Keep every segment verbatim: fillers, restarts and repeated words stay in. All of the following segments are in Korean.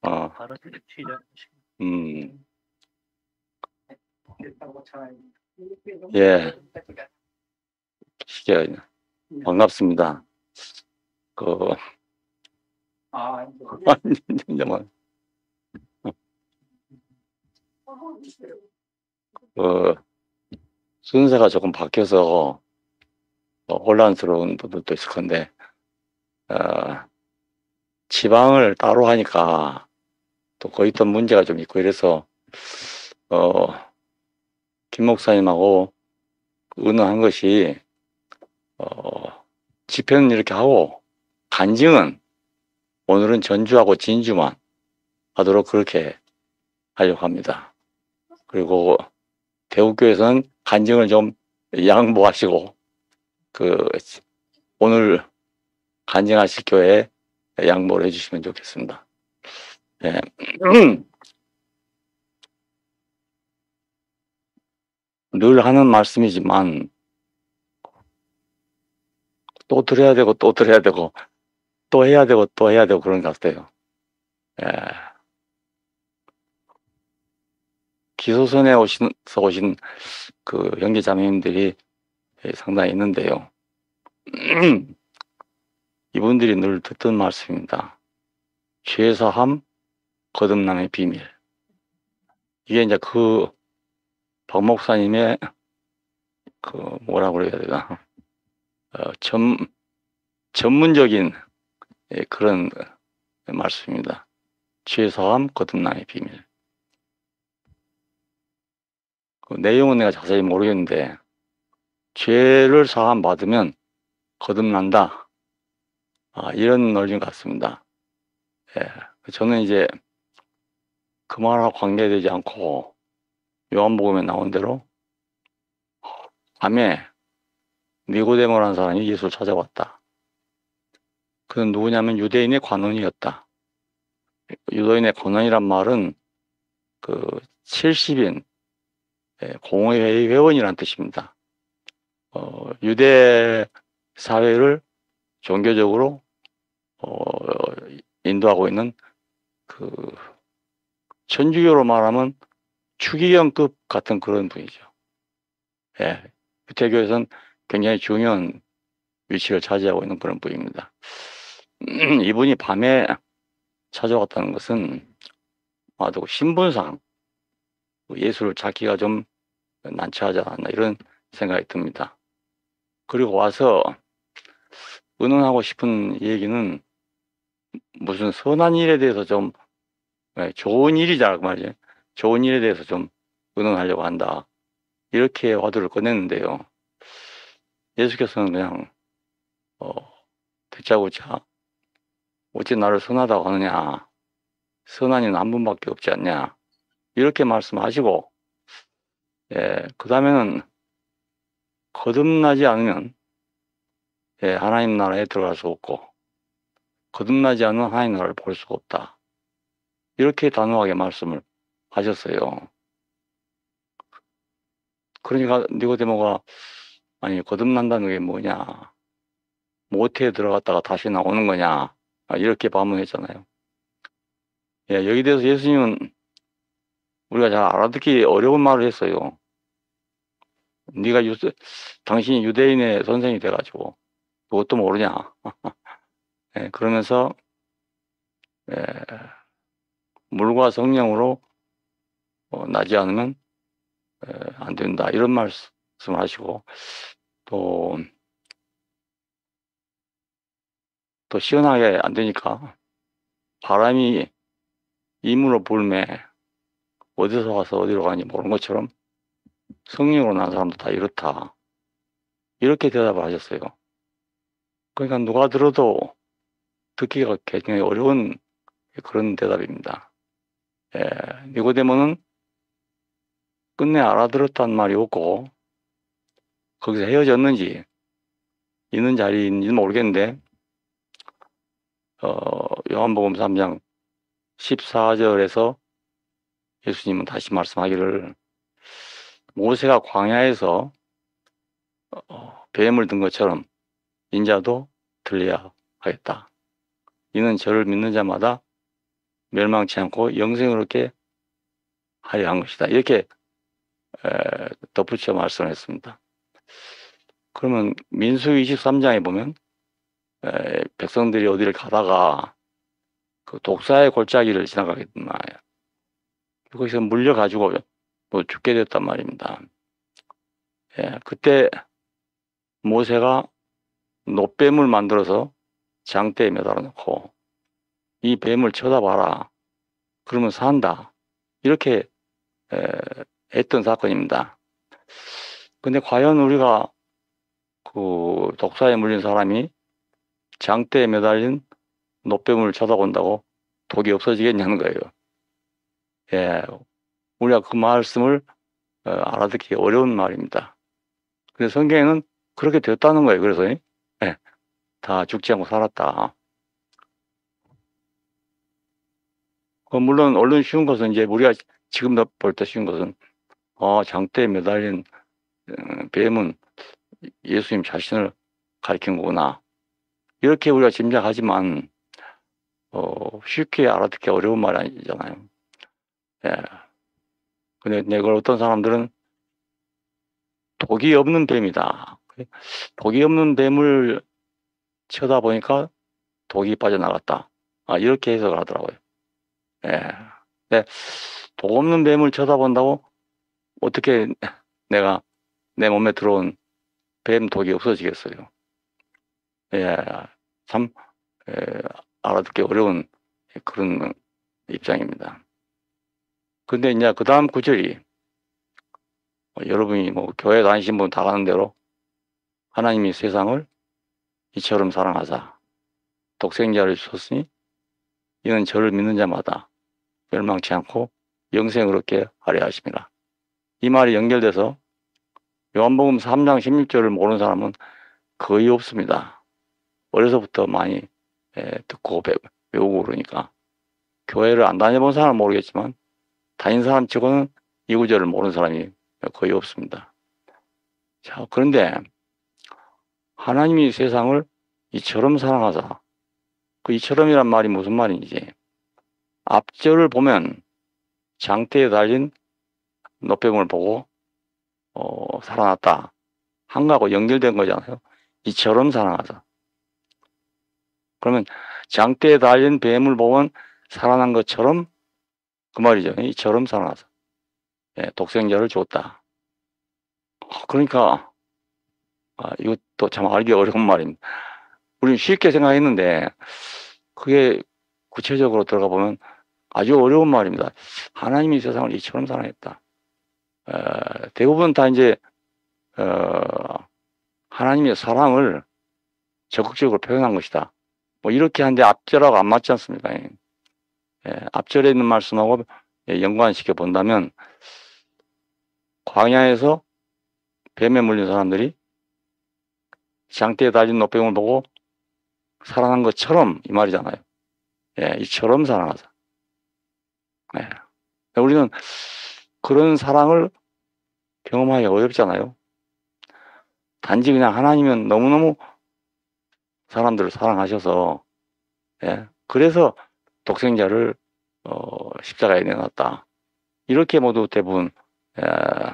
어, 바로 튀죠. 음, 예, 시계 반갑습니다. 그, 아, 이제 뭐, 그, 순서가 조금 바뀌어서 뭐 혼란스러운 분들도 있을 건데, 어, 지방을 따로 하니까 또 거의 또 문제가 좀 있고 이래서, 어, 김 목사님하고 의논한 것이, 어, 집회는 이렇게 하고, 간증은 오늘은 전주하고 진주만 하도록 그렇게 하려고 합니다. 그리고 대구교에서는 간증을 좀 양보하시고, 그, 오늘 간증하실 교회에 양보를 해주시면 좋겠습니다. 예. 늘 하는 말씀이지만, 또 드려야 되고, 또 드려야 되고, 또 해야 되고, 또 해야 되고, 그런 것 같아요. 예. 기소선에 오신, 서 오신 그 형제자매님들이 상당히 있는데요. 이분들이 늘 듣던 말씀입니다. 죄사함, 거듭남의 비밀. 이게 이제 그, 박 목사님의 그, 뭐라고 그래야 되나. 어, 전, 전문적인 예, 그런 말씀입니다. 죄사함, 거듭남의 비밀. 그 내용은 내가 자세히 모르겠는데, 죄를 사함 받으면 거듭난다. 아, 이런 논리인 것 같습니다. 예, 저는 이제 그 말하고 관계되지 않고 요한복음에 나온 대로 밤에 니고데모라는 사람이 예수를 찾아왔다. 그는 누구냐면 유대인의 관원이었다. 유대인의 관원이란 말은 그 칠십 인 공회의 회원이란 뜻입니다. 어, 유대 사회를 종교적으로 어, 인도하고 있는 그 천주교로 말하면 추기경급 같은 그런 분이죠. 예, 유태교에서는 굉장히 중요한 위치를 차지하고 있는 그런 분입니다. 이분이 밤에 찾아왔다는 것은 아마도 신분상 예수를 찾기가 좀 난처하지 않았나 이런 생각이 듭니다. 그리고 와서 의논하고 싶은 얘기는 무슨 선한 일에 대해서 좀 좋은 일이자 말이에요. 좋은 일에 대해서 좀 의논하려고 한다. 이렇게 화두를 꺼냈는데요. 예수께서는 그냥 어, 듣자고자 어찌 나를 선하다고 하느냐. 선한 이는 한 분밖에 없지 않냐. 이렇게 말씀하시고 예, 그 다음에는 거듭나지 않으면 예, 하나님 나라에 들어갈 수 없고 거듭나지 않은 하나님 나라를 볼 수가 없다. 이렇게 단호하게 말씀을 하셨어요. 그러니까 니고데모가 아니 거듭난다는 게 뭐냐, 모태에 들어갔다가 다시 나오는 거냐 이렇게 반문했잖아요. 예, 여기 대해서 예수님은 우리가 잘 알아듣기 어려운 말을 했어요. 네가 유, 당신이 유대인의 선생이 돼가지고 그것도 모르냐. 예, 그러면서 예, 물과 성령으로 어, 나지 않으면 예, 안 된다 이런 말씀을 하시고 또, 또 시원하게 안 되니까 바람이 이물로 불매 어디서 와서 어디로 가는지 모르는 것처럼 성령으로 난 사람도 다 이렇다. 이렇게 대답을 하셨어요. 그러니까 누가 들어도 듣기가 굉장히 어려운 그런 대답입니다. 예, 니고데모는 끝내 알아들었단 말이 없고 거기서 헤어졌는지 있는 자리인지는 모르겠는데 어, 요한복음 삼 장 십사 절에서 예수님은 다시 말씀하기를 모세가 광야에서 어, 뱀을 든 것처럼 인자도 들려야 하겠다. 이는 저를 믿는 자마다 멸망치 않고 영생으롭게 하려 한 것이다. 이렇게 에, 덧붙여 말씀을 했습니다. 그러면 민수기 이십삼 장에 보면 에, 백성들이 어디를 가다가 그 독사의 골짜기를 지나가게 된 말이에요. 거기서 물려가지고 또 죽게 됐단 말입니다. 예, 그때 모세가 놋뱀을 만들어서 장대에 매달아 놓고 이 뱀을 쳐다봐라. 그러면 산다. 이렇게 에, 했던 사건입니다. 근데 과연 우리가 그 독사에 물린 사람이 장대에 매달린 놋뱀을 쳐다본다고 독이 없어지겠냐는 거예요. 예, 우리가 그 말씀을 어, 알아듣기 어려운 말입니다. 근데 성경에는 그렇게 되었다는 거예요. 그래서 예, 다 죽지 않고 살았다. 어, 물론 얼른 쉬운 것은 이제 우리가 지금 볼 때 쉬운 것은 어, 장대에 매달린 어, 뱀은 예수님 자신을 가리킨 거구나. 이렇게 우리가 짐작하지만 어, 쉽게 알아듣기 어려운 말이 아니잖아요. 예. 근데 이걸 어떤 사람들은 독이 없는 뱀이다. 독이 없는 뱀을 쳐다보니까 독이 빠져나갔다. 아, 이렇게 해석을 하더라고요. 예. 네. 독 없는 뱀을 쳐다본다고 어떻게 내가 내 몸에 들어온 뱀 독이 없어지겠어요. 예. 참, 예, 알아듣기 어려운 그런 입장입니다. 근데 이제 그 다음 구절이 어, 여러분이 뭐 교회 다니신 분 다 가는 대로 하나님이 세상을 이처럼 사랑하사 독생자를 주셨으니 이는 저를 믿는 자마다 멸망치 않고 영생을 얻게 하려 하심이라. 이 말이 연결돼서 요한복음 삼 장 십육 절을 모르는 사람은 거의 없습니다. 어려서부터 많이 에, 듣고 배, 배우고 그러니까 교회를 안 다녀본 사람은 모르겠지만 다닌 사람 치고는 이 구절을 모르는 사람이 거의 없습니다. 자, 그런데 하나님이 세상을 이처럼 사랑하사, 그 이처럼이란 말이 무슨 말인지 앞절을 보면 장대에 달린 놋뱀을 보고 어, 살아났다 한 거하고 연결된 거잖아요. 이처럼 사랑하사. 그러면 장대에 달린 뱀을 보면 살아난 것처럼 그 말이죠. 이처럼 살아나서 예, 독생자를 줬다. 그러니까 아, 이것도 참 알기 어려운 말입니다. 우리는 쉽게 생각했는데 그게 구체적으로 들어가 보면 아주 어려운 말입니다. 하나님이 세상을 이처럼 사랑했다. 에, 대부분 다 이제 어, 하나님의 사랑을 적극적으로 표현한 것이다. 뭐 이렇게 하는데 앞절하고 안 맞지 않습니까? 예, 앞절에 있는 말씀하고 연관시켜 본다면 광야에서 뱀에 물린 사람들이 장대에 달린 놋뱀을 보고 살아난 것처럼 이 말이잖아요. 예, 이처럼 사랑하자. 예. 우리는 그런 사랑을 경험하기 어렵잖아요. 단지 그냥 하나님은 너무너무 사람들을 사랑하셔서 예, 그래서 독생자를 어, 십자가에 내놨다. 이렇게 모두 대부분 예,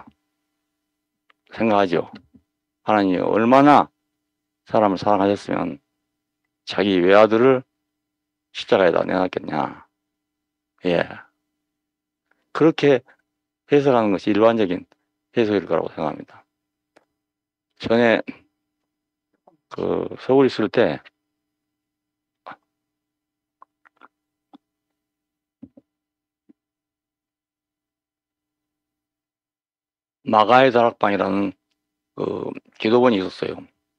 생각하죠. 하나님이 얼마나 사람을 사랑하셨으면 자기 외아들을 십자가에다 내놨겠냐. 예. 그렇게 해석하는 것이 일반적인 해석일 거라고 생각합니다. 전에 그 서울 있을 때 마가의 다락방이라는 그 기도원이 있었어요.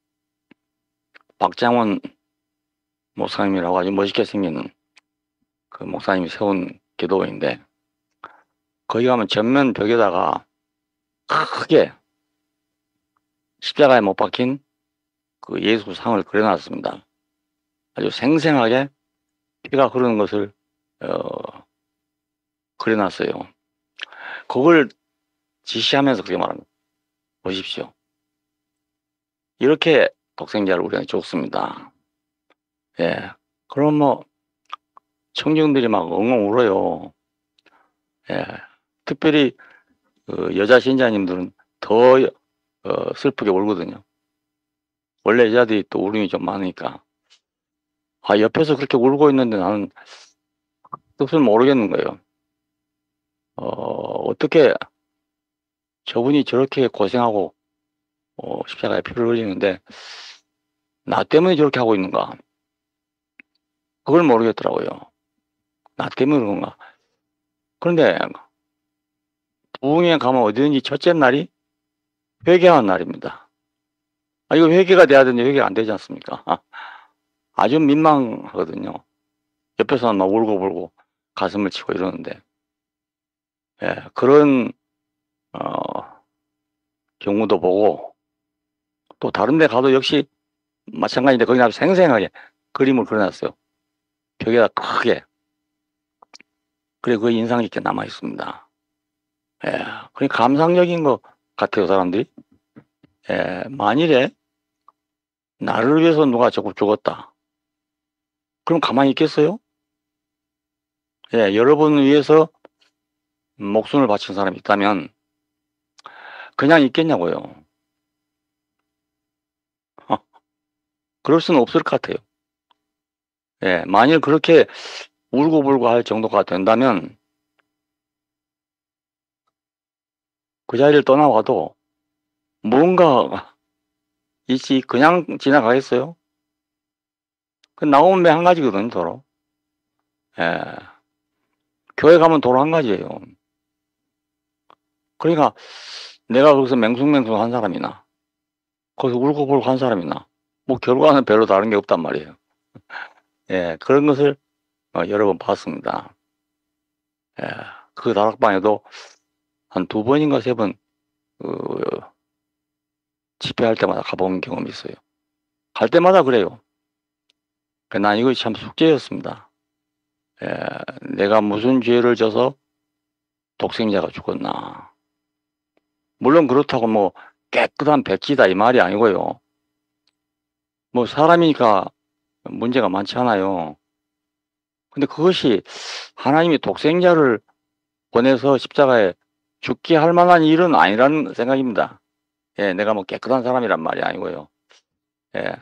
박장원 목사님이라고 아주 멋있게 생긴 그 목사님이 세운 기도원인데 거기 가면 전면 벽에다가 크게 십자가에 못 박힌 그 예수 상을 그려놨습니다. 아주 생생하게 피가 흐르는 것을 어, 그려놨어요. 그걸 지시하면서 그렇게 말합니다. 보십시오. 이렇게 독생자를 우리가 줬습니다. 예. 그럼 뭐 청중들이 막 엉엉 울어요. 예. 특별히 그 여자 신자님들은 더 어, 슬프게 울거든요. 원래 여자들이 또 울음이 좀 많으니까. 아, 옆에서 그렇게 울고 있는데 나는 뜻을 모르겠는 거예요. 어, 어떻게 저분이 저렇게 고생하고 어, 십자가에 피를 흘리는데 나 때문에 저렇게 하고 있는가? 그걸 모르겠더라고요. 나 때문에 그런가? 그런데 부흥회 가면 어디든지 첫째 날이 회개하는 날입니다. 아, 이거 회개가 돼야 되는데 회개가 안 되지 않습니까? 아주 민망하거든요. 옆에서는 막 울고불고 가슴을 치고 이러는데, 예, 그런 어, 경우도 보고 또 다른 데 가도 역시 마찬가지인데 거기 아주 생생하게 그림을 그려놨어요. 벽에다 크게. 그래, 그게 인상 깊게 남아 있습니다. 예, 그게 감상적인 것 같아요, 사람들이. 예, 만일에 나를 위해서 누가 저거 죽었다. 그럼 가만히 있겠어요? 예, 여러분을 위해서 목숨을 바친 사람이 있다면 그냥 있겠냐고요. 그럴 수는 없을 것 같아요. 예, 만일 그렇게 울고불고 할 정도가 된다면 그 자리를 떠나와도 뭔가 있지 그냥 지나가겠어요? 그 나오면 매 한 가지거든요, 도로. 예, 교회 가면 도로 한 가지예요. 그러니까 내가 거기서 맹숭맹숭 한 사람이나 거기서 울고불고 한 사람이나 뭐 결과는 별로 다른 게 없단 말이에요. 예, 그런 것을 어, 여러 번 봤습니다. 예, 그 다락방에도 한 두 번인가 세 번 그 집회할 때마다 가본 경험이 있어요. 갈 때마다 그래요. 난 이거 참 숙제였습니다. 예, 내가 무슨 죄를 져서 독생자가 죽었나. 물론 그렇다고 뭐 깨끗한 백지다 이 말이 아니고요. 뭐 사람이니까 문제가 많지 않아요. 근데 그것이 하나님이 독생자를 보내서 십자가에 죽게 할 만한 일은 아니라는 생각입니다. 예, 내가 뭐 깨끗한 사람이란 말이 아니고요. 예.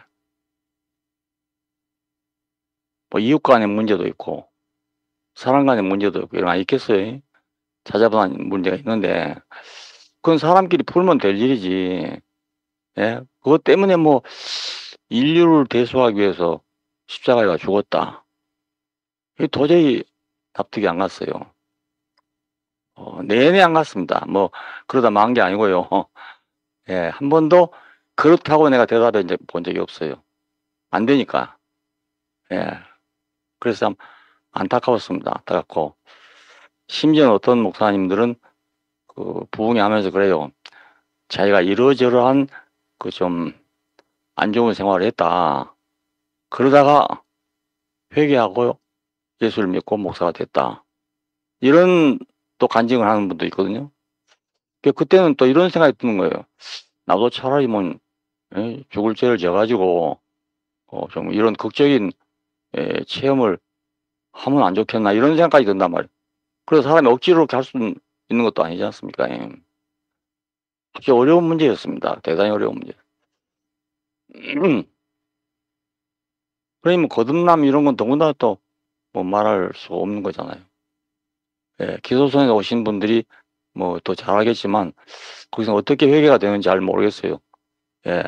뭐 이웃 간의 문제도 있고 사람 간의 문제도 있고 이런 거 있겠어요. 찾아보는 문제가 있는데 그건 사람끼리 풀면 될 일이지. 예, 그것 때문에 뭐 인류를 대수하기 위해서 십자가가 죽었다. 이게 도저히 납득이 안 갔어요. 어, 내내 안 갔습니다. 뭐 그러다 만 게 아니고요. 예, 한 번도 그렇다고 내가 대답해 본 적이 없어요. 안 되니까. 예, 그래서 참 안타까웠습니다. 안타깝고 심지어 어떤 목사님들은 그 부흥회 하면서 그래요. 자기가 이러저러한 그 좀 안 좋은 생활을 했다. 그러다가 회개하고 예수를 믿고 목사가 됐다. 이런 또 간증을 하는 분도 있거든요. 그때는 또 이런 생각이 드는 거예요. 나도 차라리 뭐 에, 죽을 죄를 져가지고 어, 좀 이런 극적인 에, 체험을 하면 안 좋겠나 이런 생각까지 든단 말이에요. 그래서 사람이 억지로 이렇게 할 수 있는 것도 아니지 않습니까? 예. 아주 어려운 문제였습니다. 대단히 어려운 문제. 그러니 뭐 거듭남 이런 건 더구나 또 뭐 말할 수 없는 거잖아요. 예, 기소선에 오신 분들이 뭐 더 잘 알겠지만 거기서 어떻게 회개가 되는지 잘 모르겠어요. 예.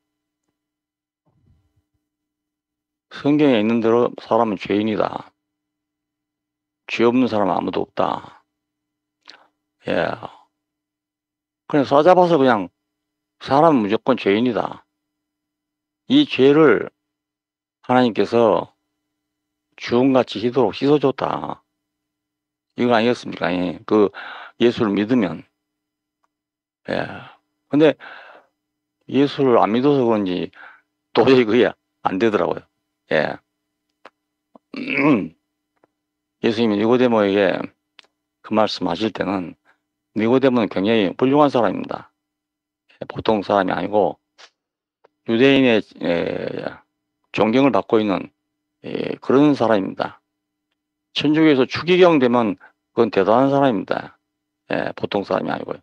성경에 있는 대로 사람은 죄인이다. 죄 없는 사람은 아무도 없다. 예. 그냥 싸잡아서 그냥 사람은 무조건 죄인이다. 이 죄를 하나님께서 주홍같이 희도록 씻어줬다. 이거 아니겠습니까? 예. 그 예수를 믿으면. 예. 근데 예수를 안 믿어서 그런지 도저히 그게 안 되더라고요. 예. 예수님이 니고데모에게 그 말씀 하실 때는 니고데모는 굉장히 훌륭한 사람입니다. 보통 사람이 아니고 유대인의 에, 존경을 받고 있는 에, 그런 사람입니다. 천주교에서 추기경 되면 그건 대단한 사람입니다. 예, 보통 사람이 아니고요.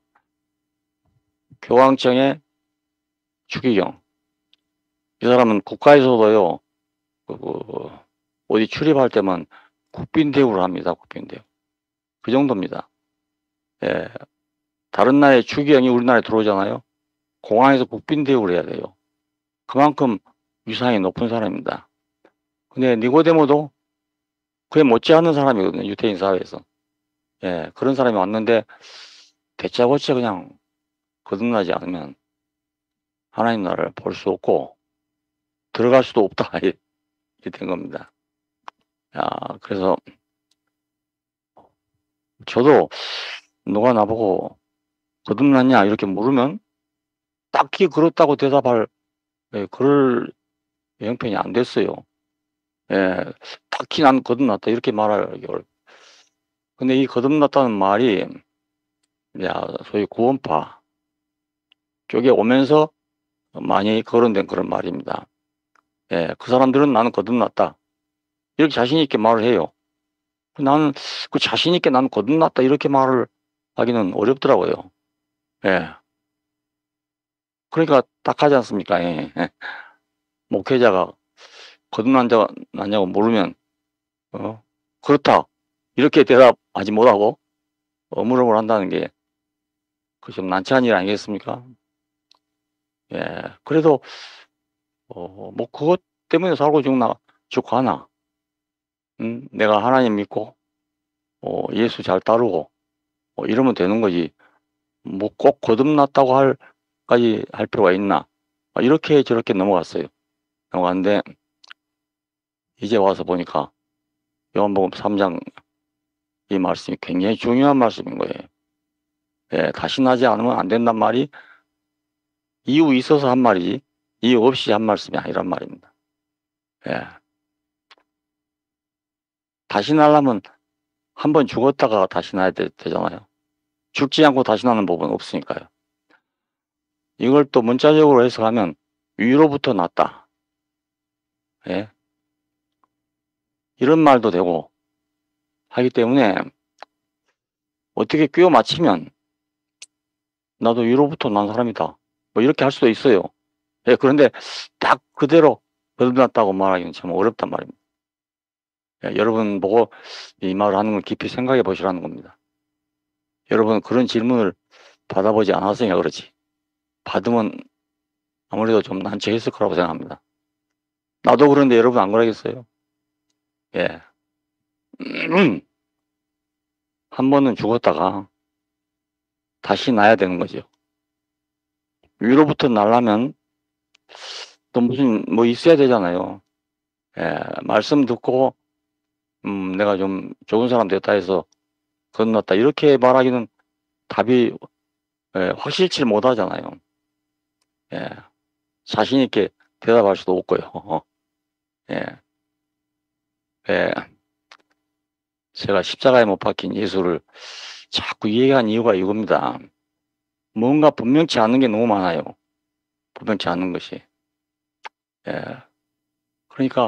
교황청의 추기경. 이 사람은 국가에서도요, 그, 그, 어디 출입할 때만 국빈 대우를 합니다. 국빈 대우. 그 정도입니다. 예, 다른 나라의 추기경이 우리나라에 들어오잖아요. 공항에서 국빈 대우를 해야 돼요. 그만큼 위상이 높은 사람입니다. 근데 니고데모도 그에 못지않은 사람이거든요. 유대인 사회에서. 예, 그런 사람이 왔는데 대짜고짜 그냥 거듭나지 않으면 하나님 나라를 볼 수 없고 들어갈 수도 없다. 이렇게 된 겁니다. 야, 그래서 저도 누가 나보고 거듭났냐 이렇게 물으면 딱히 그렇다고 대답할 예, 그럴 형편이 안 됐어요. 예, 딱히 난 거듭났다 이렇게 말하기 어렵. 근데 이 거듭났다는 말이 야, 소위 구원파 쪽에 오면서 많이 거론된 그런 말입니다. 예, 그 사람들은 나는 거듭났다 이렇게 자신 있게 말을 해요. 나는 그 자신 있게 나는 거듭났다 이렇게 말을 하기는 어렵더라고요. 예. 그러니까 딱하지 않습니까? 예. 예. 목회자가 거듭났냐고 물으면 어, 그렇다 이렇게 대답하지 못하고 어물어물 한다는 게 그 좀 난처한 일 아니겠습니까? 예. 그래도 어, 뭐 그것 때문에 살고 죽나 죽고 하나. 음, 내가 하나님 믿고 어, 예수 잘 따르고 어, 이러면 되는 거지. 뭐 꼭 거듭났다고 할까지 할 필요가 있나? 아, 이렇게 저렇게 넘어갔어요. 넘어갔는데 이제 와서 보니까 요한복음 삼 장 이 말씀이 굉장히 중요한 말씀인 거예요. 예, 다시 나지 않으면 안 된단 말이 이유 있어서 한 말이지 이유 없이 한 말씀이 아니란 말입니다. 예. 다시 나려면 한 번 죽었다가 다시 나야 되, 되잖아요. 죽지 않고 다시 나는 법은 없으니까요. 이걸 또 문자적으로 해석하면 위로부터 났다. 예. 이런 말도 되고 하기 때문에 어떻게 끼워 맞추면 나도 위로부터 난 사람이다. 뭐 이렇게 할 수도 있어요. 예, 그런데 딱 그대로 거듭났다고 말하기는 참 어렵단 말입니다. 예, 여러분 보고 이 말을 하는 걸 깊이 생각해 보시라는 겁니다. 여러분 그런 질문을 받아보지 않았으니까 그렇지. 받으면 아무래도 좀 난처했을 거라고 생각합니다. 나도 그런데 여러분 안 그러겠어요? 예. 한 번은 죽었다가 다시 나야 되는 거죠. 위로부터 나려면 또 무슨 뭐 있어야 되잖아요. 예, 말씀 듣고 음, 내가 좀 좋은 사람 됐다 해서 건넜다 이렇게 말하기는 답이 예, 확실치 못하잖아요. 예, 자신 있게 대답할 수도 없고요. 예, 예, 제가 십자가에 못 박힌 예수를 자꾸 얘기한 이유가 이겁니다. 뭔가 분명치 않은 게 너무 많아요. 분명치 않은 것이. 예, 그러니까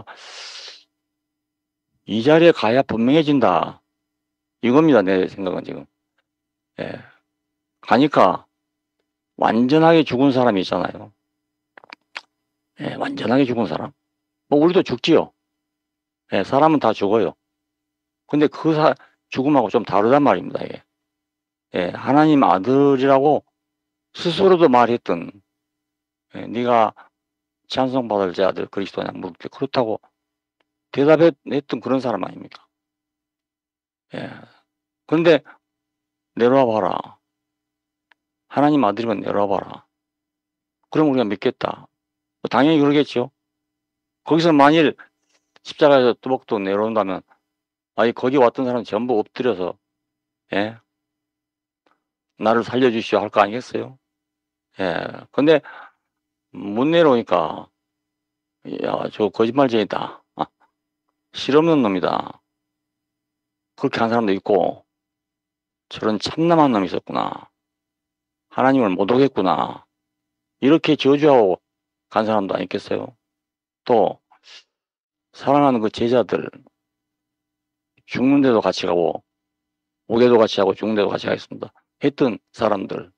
이 자리에 가야 분명해진다. 이겁니다. 내 생각은 지금. 예, 가니까 완전하게 죽은 사람이 있잖아요. 예, 완전하게 죽은 사람. 뭐 우리도 죽지요. 예, 사람은 다 죽어요. 근데 그 사, 죽음하고 좀 다르단 말입니다. 이게. 예, 하나님 아들이라고 스스로도 말했던 예, 네가 찬송받을 자 아들 그리스도냐 물을 때 그렇다고 대답했던 그런 사람 아닙니까? 예. 그런데 내려와 봐라. 하나님 아들이면 내려와 봐라. 그럼 우리가 믿겠다. 당연히 그러겠죠. 거기서 만일 십자가에서 뚜벅뚜벅 내려온다면 아니 거기 왔던 사람 전부 엎드려서 예 나를 살려주시오 할 거 아니겠어요? 예. 근데 못 내려오니까 야 저 거짓말쟁이다. 아, 실없는 놈이다. 그렇게 한 사람도 있고 저런 참남한 놈이 있었구나. 하나님을 못 오겠구나. 이렇게 저주하고 간 사람도 아니겠어요? 또 사랑하는 그 제자들 죽는데도 같이 가고 오게도 같이 하고 죽는데도 같이 가겠습니다 했던 사람들,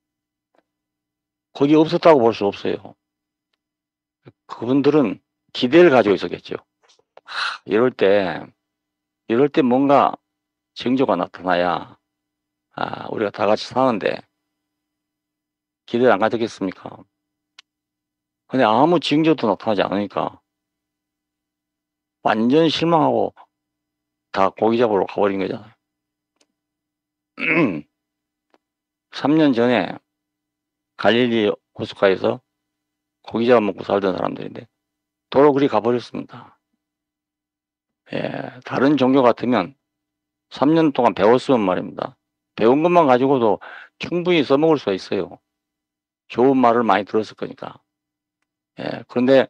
거기 없었다고 볼 수 없어요. 그분들은 기대를 가지고 있었겠죠. 하, 이럴 때 이럴 때 뭔가 징조가 나타나야 아, 우리가 다 같이 사는데 기대를 안 가졌겠습니까? 근데 아무 징조도 나타나지 않으니까 완전 실망하고 다 고기 잡으러 가버린 거잖아요. 삼 년 전에 갈릴리 호숫가에서 고기 잡아 먹고 살던 사람들인데 도로 그리 가버렸습니다. 예, 다른 종교 같으면 삼 년 동안 배웠으면 말입니다. 배운 것만 가지고도 충분히 써먹을 수가 있어요. 좋은 말을 많이 들었을 거니까. 예, 그런데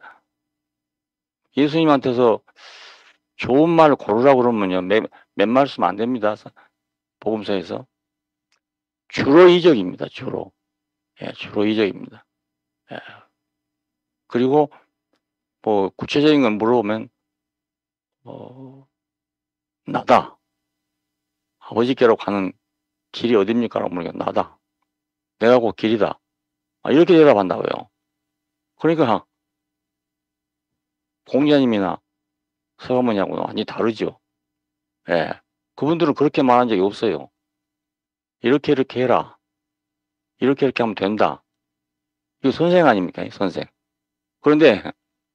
예수님한테서 좋은 말을 고르라고 그러면요, 몇, 몇 말 쓰면 안 됩니다. 복음서에서. 주로 이적입니다. 주로. 예, 주로 이적입니다. 예. 그리고 뭐 구체적인 건 물어보면 어, 나다. 아버지께로 가는 길이 어딥니까? 라고 물으니까 나다. 내가 곧 길이다. 아, 이렇게 대답한다고요. 그러니까 공자님이나 서가모니하고는 완전히 다르죠. 예. 그분들은 그렇게 말한 적이 없어요. 이렇게 이렇게 해라. 이렇게 이렇게 하면 된다. 이거 선생 아닙니까? 선생. 그런데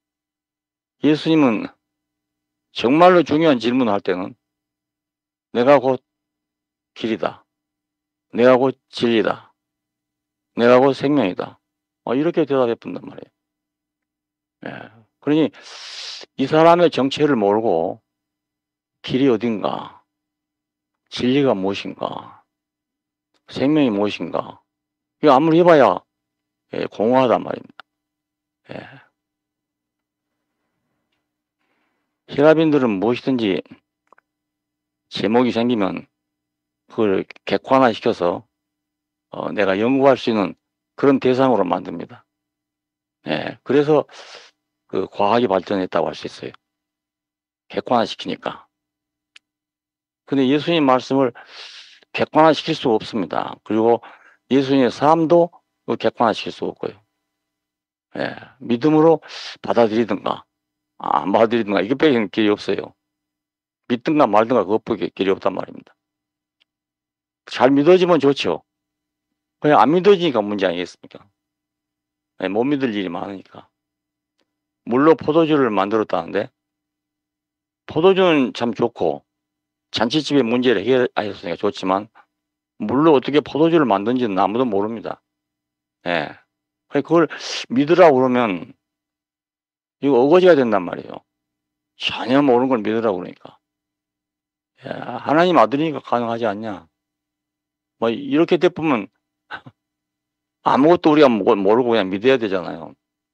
예수님은 정말로 중요한 질문을 할 때는 내가 곧 길이다. 내가 곧 진리다. 내가 곧 생명이다. 어, 이렇게 대답해 본단 말이에요. 예. 그러니 이 사람의 정체를 모르고 길이 어딘가, 진리가 무엇인가, 생명이 무엇인가, 이거 아무리 해봐야 예, 공허하단 말입니다. 예. 히라빈들은 무엇이든지 제목이 생기면 그걸 객관화시켜서 어, 내가 연구할 수 있는 그런 대상으로 만듭니다. 예. 그래서 그 과학이 발전했다고 할 수 있어요. 객관화시키니까. 근데 예수님 말씀을 객관화시킬 수 없습니다. 그리고 예수님의 삶도 객관화시킬 수 없고요. 예, 믿음으로 받아들이든가 안 받아들이든가 이게 빼기는 길이 없어요. 믿든가 말든가 그것밖에 길이 없단 말입니다. 잘 믿어지면 좋죠. 그냥 안 믿어지니까 문제 아니겠습니까? 예, 못 믿을 일이 많으니까. 물로 포도주를 만들었다는데 포도주는 참 좋고 잔치집의 문제를 해결하셨으니까 좋지만 물로 어떻게 포도주를 만든지는 아무도 모릅니다. 예. 그걸 믿으라고 그러면 이거 어거지가 된단 말이에요. 전혀 모르는 걸 믿으라고 그러니까. 예, 하나님 아들이니까 가능하지 않냐. 뭐 이렇게 돼보면 아무것도 우리가 모르고 그냥 믿어야 되잖아요.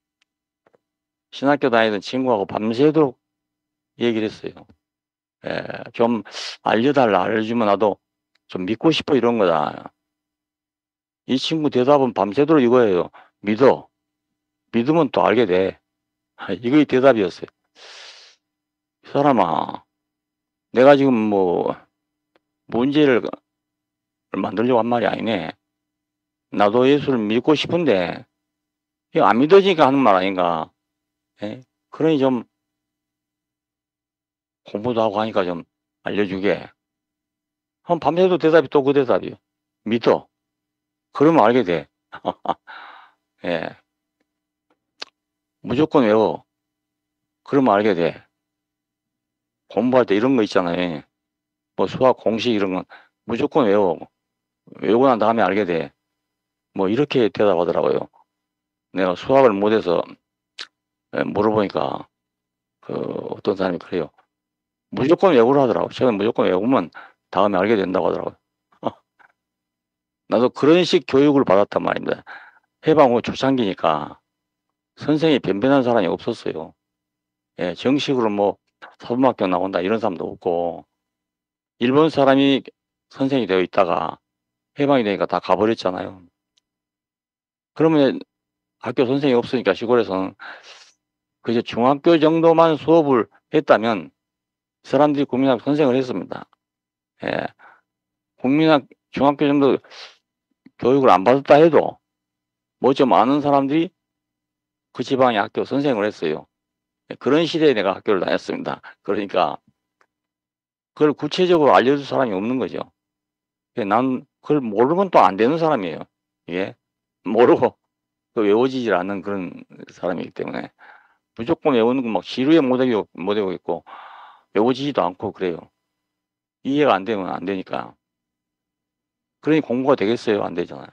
신학교 다니던 친구하고 밤새도록 얘기를 했어요. 예, 좀 알려달라. 알려주면 나도 좀 믿고 싶어 이런 거다. 이 친구 대답은 밤새도록 이거예요. 믿어. 믿으면 또 알게 돼. 이게 대답이었어요. 이 사람아, 내가 지금 뭐 문제를 만들려고 한 말이 아니네. 나도 예수를 믿고 싶은데 이거 안 믿어지니까 하는 말 아닌가. 예? 그러니 좀 공부도 하고 하니까 좀 알려주게. 한 밤새도 대답이 또 그 대답이요. 믿어. 그러면 알게 돼. 예. 무조건 외워. 그러면 알게 돼. 공부할 때 이런 거 있잖아요. 뭐 수학 공식 이런 건 무조건 외워. 외우고 난 다음에 알게 돼. 뭐 이렇게 대답하더라고요. 내가 수학을 못해서 물어보니까 그 어떤 사람이 그래요. 무조건 외우라 하더라고. 최근 무조건 외우면 다음에 알게 된다고 하더라고요. 나도 그런 식 교육을 받았단 말입니다. 해방 후 초창기니까 선생이 변변한 사람이 없었어요. 예, 정식으로 뭐 사범학교 나온다 이런 사람도 없고 일본 사람이 선생이 되어 있다가 해방이 되니까 다 가버렸잖아요. 그러면 학교 선생이 없으니까 시골에서는 그저 중학교 정도만 수업을 했다면 사람들이 국민학 선생을 했습니다. 예. 국민학 중학교 정도 교육을 안 받았다 해도 뭐 좀 아는 사람들이 그 지방의 학교 선생을 했어요. 그런 시대에 내가 학교를 다녔습니다. 그러니까 그걸 구체적으로 알려줄 사람이 없는 거죠. 난 그걸 모르면 또 안 되는 사람이에요. 예. 모르고 그 외워지질 않는 그런 사람이기 때문에 무조건 외우는 거 막 지루해 못하고 못하고 있고 외워지지도 않고 그래요. 이해가 안 되면 안 되니까. 그러니 공부가 되겠어요? 안 되잖아요.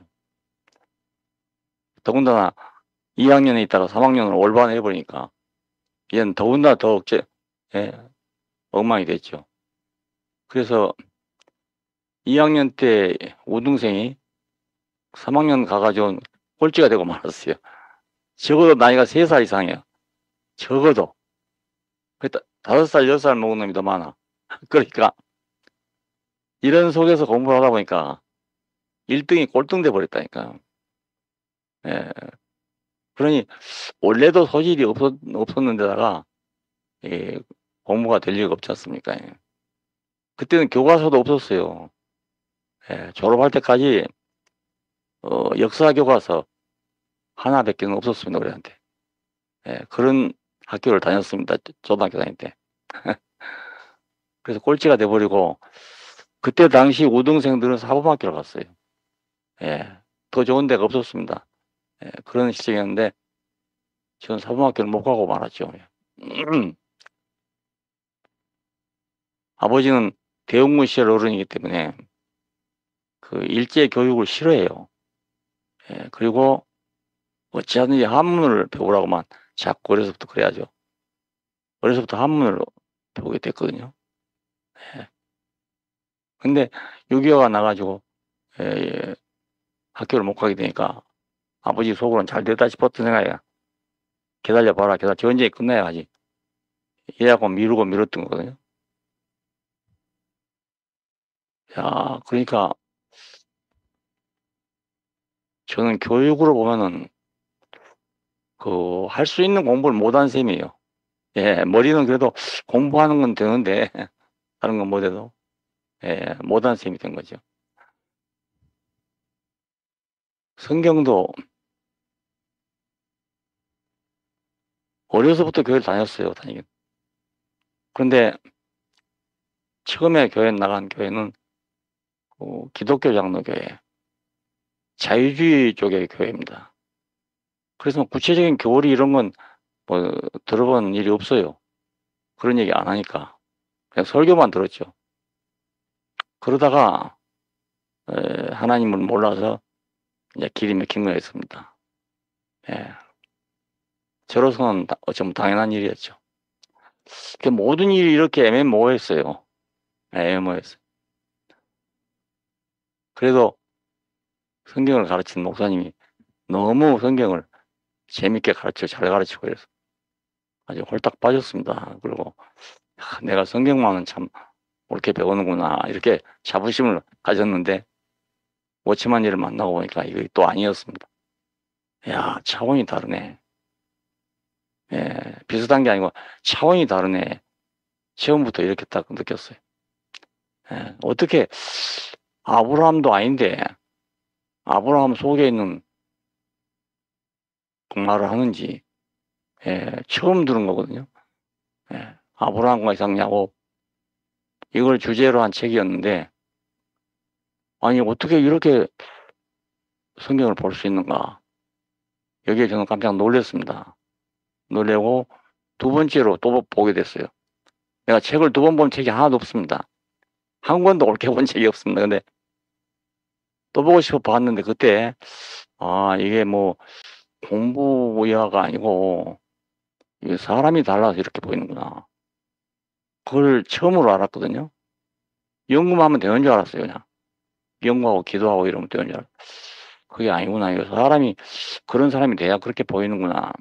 더군다나 이 학년에 있다가 삼 학년으로 올바로 해버리니까 얘는 더군다나 더 억제, 예, 엉망이 됐죠. 그래서 이 학년 때 우등생이 삼 학년 가가지고 꼴찌가 되고 말았어요. 적어도 나이가 세 살 이상이에요. 적어도. 다섯 살, 여섯 살 먹은 놈이 더 많아. 그러니까 이런 속에서 공부를 하다 보니까 일 등이 꼴등 돼 버렸다니까. 예. 그러니 원래도 소질이 없었, 없었는데다가 예, 공부가 될 리가 없지 않습니까? 예. 그때는 교과서도 없었어요. 예, 졸업할 때까지 어, 역사 교과서 하나밖에는 없었습니다. 우리한테. 예, 그런 학교를 다녔습니다. 초등학교 다닐 때. 그래서 꼴찌가 돼버리고 그때 당시 우등생들은 사범학교를 갔어요. 예, 더 좋은 데가 없었습니다. 예, 그런 시절이었는데 저는 사범학교를 못 가고 말았죠. 아버지는 대웅군 시절 어른이기 때문에 그 일제 교육을 싫어해요. 예, 그리고 어찌하든지 한문을 배우라고만 자꾸 어려서부터 그래야죠. 어려서부터 한문을 배우게 됐거든요. 예. 근데 육이오가 나가지고 예, 예, 학교를 못 가게 되니까 아버지 속으로는 잘 됐다 싶었던 생각이야. 기다려봐라. 기다려. 저 언제 끝나야지. 이래갖고 미루고 미뤘던 거거든요. 야, 그러니까 저는 교육으로 보면은 그 할 수 있는 공부를 못한 셈이에요. 예, 머리는 그래도 공부하는 건 되는데 다른 건 못해도 예, 못한 셈이 된 거죠. 성경도 어려서부터 교회를 다녔어요. 다니긴. 그런데 처음에 교회 나간 교회는 어, 기독교 장로교회, 자유주의 쪽의 교회입니다. 그래서 구체적인 교리 이런 건 뭐 들어본 일이 없어요. 그런 얘기 안 하니까 그냥 설교만 들었죠. 그러다가 에, 하나님을 몰라서 이제 길이 막힌 거였습니다. 예. 저로서는 어쩌면 당연한 일이었죠. 모든 일이 이렇게 애매모호했어요. 애매모호했어요. 그래도 성경을 가르치는 목사님이 너무 성경을 재밌게 가르치고 잘 가르치고 그래서 아주 홀딱 빠졌습니다. 그리고 야, 내가 성경만은 참 옳게 배우는구나 이렇게 자부심을 가졌는데 워치만 일을 만나고 보니까 이거 또 아니었습니다. 야, 차원이 다르네. 예, 비슷한 게 아니고 차원이 다르네. 처음부터 이렇게 딱 느꼈어요. 예, 어떻게 아브라함도 아닌데 아브라함 속에 있는 말을 하는지 예, 처음 들은 거거든요. 예, 아브라함과 이삭 야곱 이걸 주제로 한 책이었는데 아니 어떻게 이렇게 성경을 볼 수 있는가 여기에 저는 깜짝 놀랐습니다. 놀래고 두 번째로 또 보게 됐어요. 내가 책을 두 번 본 책이 하나도 없습니다. 한 권도 옳게 본 책이 없습니다. 근데 또 보고 싶어 봤는데 그때 아 이게 뭐 공부야가 아니고 이게 사람이 달라서 이렇게 보이는구나. 그걸 처음으로 알았거든요. 연구만 하면 되는 줄 알았어요. 그냥 연구하고 기도하고 이러면 되는 줄 알았어요. 그게 아니구나. 이거 사람이 그런 사람이 돼야 그렇게 보이는구나.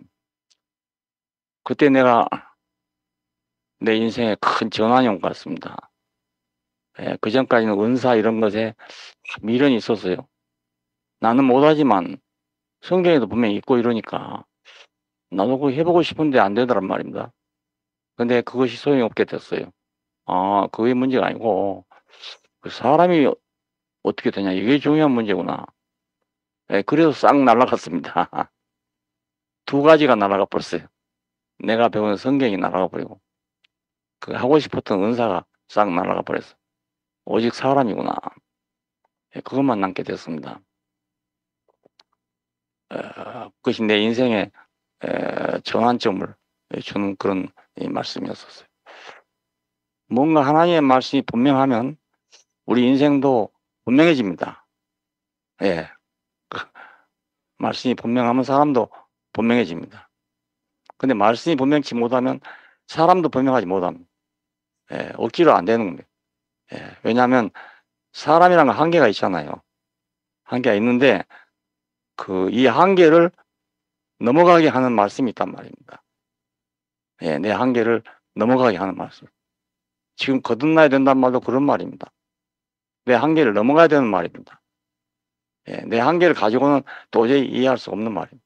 그때 내가 내 인생에 큰 전환이 온 것 같습니다. 예, 그 전까지는 은사 이런 것에 미련이 있었어요. 나는 못하지만 성경에도 분명히 있고 이러니까 나도 그거 해보고 싶은데 안 되더란 말입니다. 근데 그것이 소용이 없게 됐어요. 아, 그게 문제가 아니고, 그 사람이 어떻게 되냐. 이게 중요한 문제구나. 예, 그래서 싹 날아갔습니다. 두 가지가 날아가 버렸어요. 내가 배운 성경이 날아가 버리고, 그 하고 싶었던 은사가 싹 날아가 버렸어. 오직 사람이구나. 예, 그것만 남게 됐습니다. 어, 그것이 내 인생의 에, 전환점을 주는 그런 이 말씀이었었어요. 뭔가 하나님의 말씀이 분명하면 우리 인생도 분명해집니다. 예. 말씀이 분명하면 사람도 분명해집니다. 근데 말씀이 분명치 못하면 사람도 분명하지 못합니다. 예, 억지로 안 되는 겁니다. 예, 왜냐하면 사람이라는 건 한계가 있잖아요. 한계가 있는데 그 이 한계를 넘어가게 하는 말씀이 있단 말입니다. 예, 내 한계를 넘어가게 하는 말씀. 지금 거듭나야 된다는 말도 그런 말입니다. 내 한계를 넘어가야 되는 말입니다. 예, 내 한계를 가지고는 도저히 이해할 수 없는 말입니다.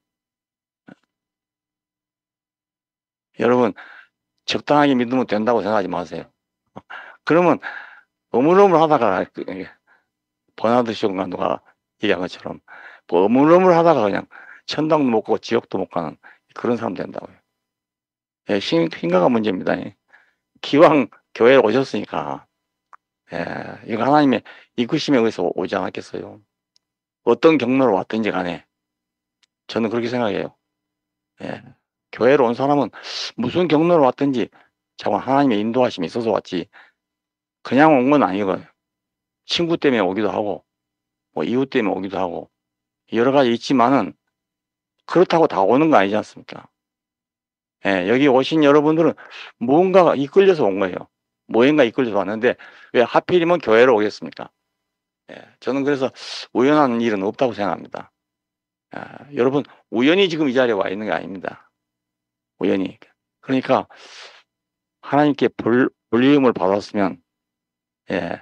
여러분, 적당하게 믿으면 된다고 생각하지 마세요. 그러면 어물어물 하다가 버나드 쇼가 누가 얘기한 것처럼 뭐 어물어물 하다가 그냥 천당도 못 가고 지옥도 못 가는 그런 사람 된다고요. 예, 신가가 문제입니다. 기왕 교회에 오셨으니까 예, 이거 하나님의 이끄심에 의해서 오지 않았겠어요. 어떤 경로로 왔든지 간에 저는 그렇게 생각해요. 예, 교회로 온 사람은 무슨 경로로 왔든지 자꾸 하나님의 인도하심이 있어서 왔지 그냥 온 건 아니거든요. 친구 때문에 오기도 하고 뭐 이웃 때문에 오기도 하고 여러 가지 있지만은 그렇다고 다 오는 거 아니지 않습니까? 예, 여기 오신 여러분들은 무언가가 이끌려서 온 거예요. 무언가 이끌려서 왔는데 왜 하필이면 교회로 오겠습니까? 예, 저는 그래서 우연한 일은 없다고 생각합니다. 아, 여러분 우연히 지금 이 자리에 와 있는 게 아닙니다. 우연히. 그러니까 하나님께 불, 불리움을 받았으면 예,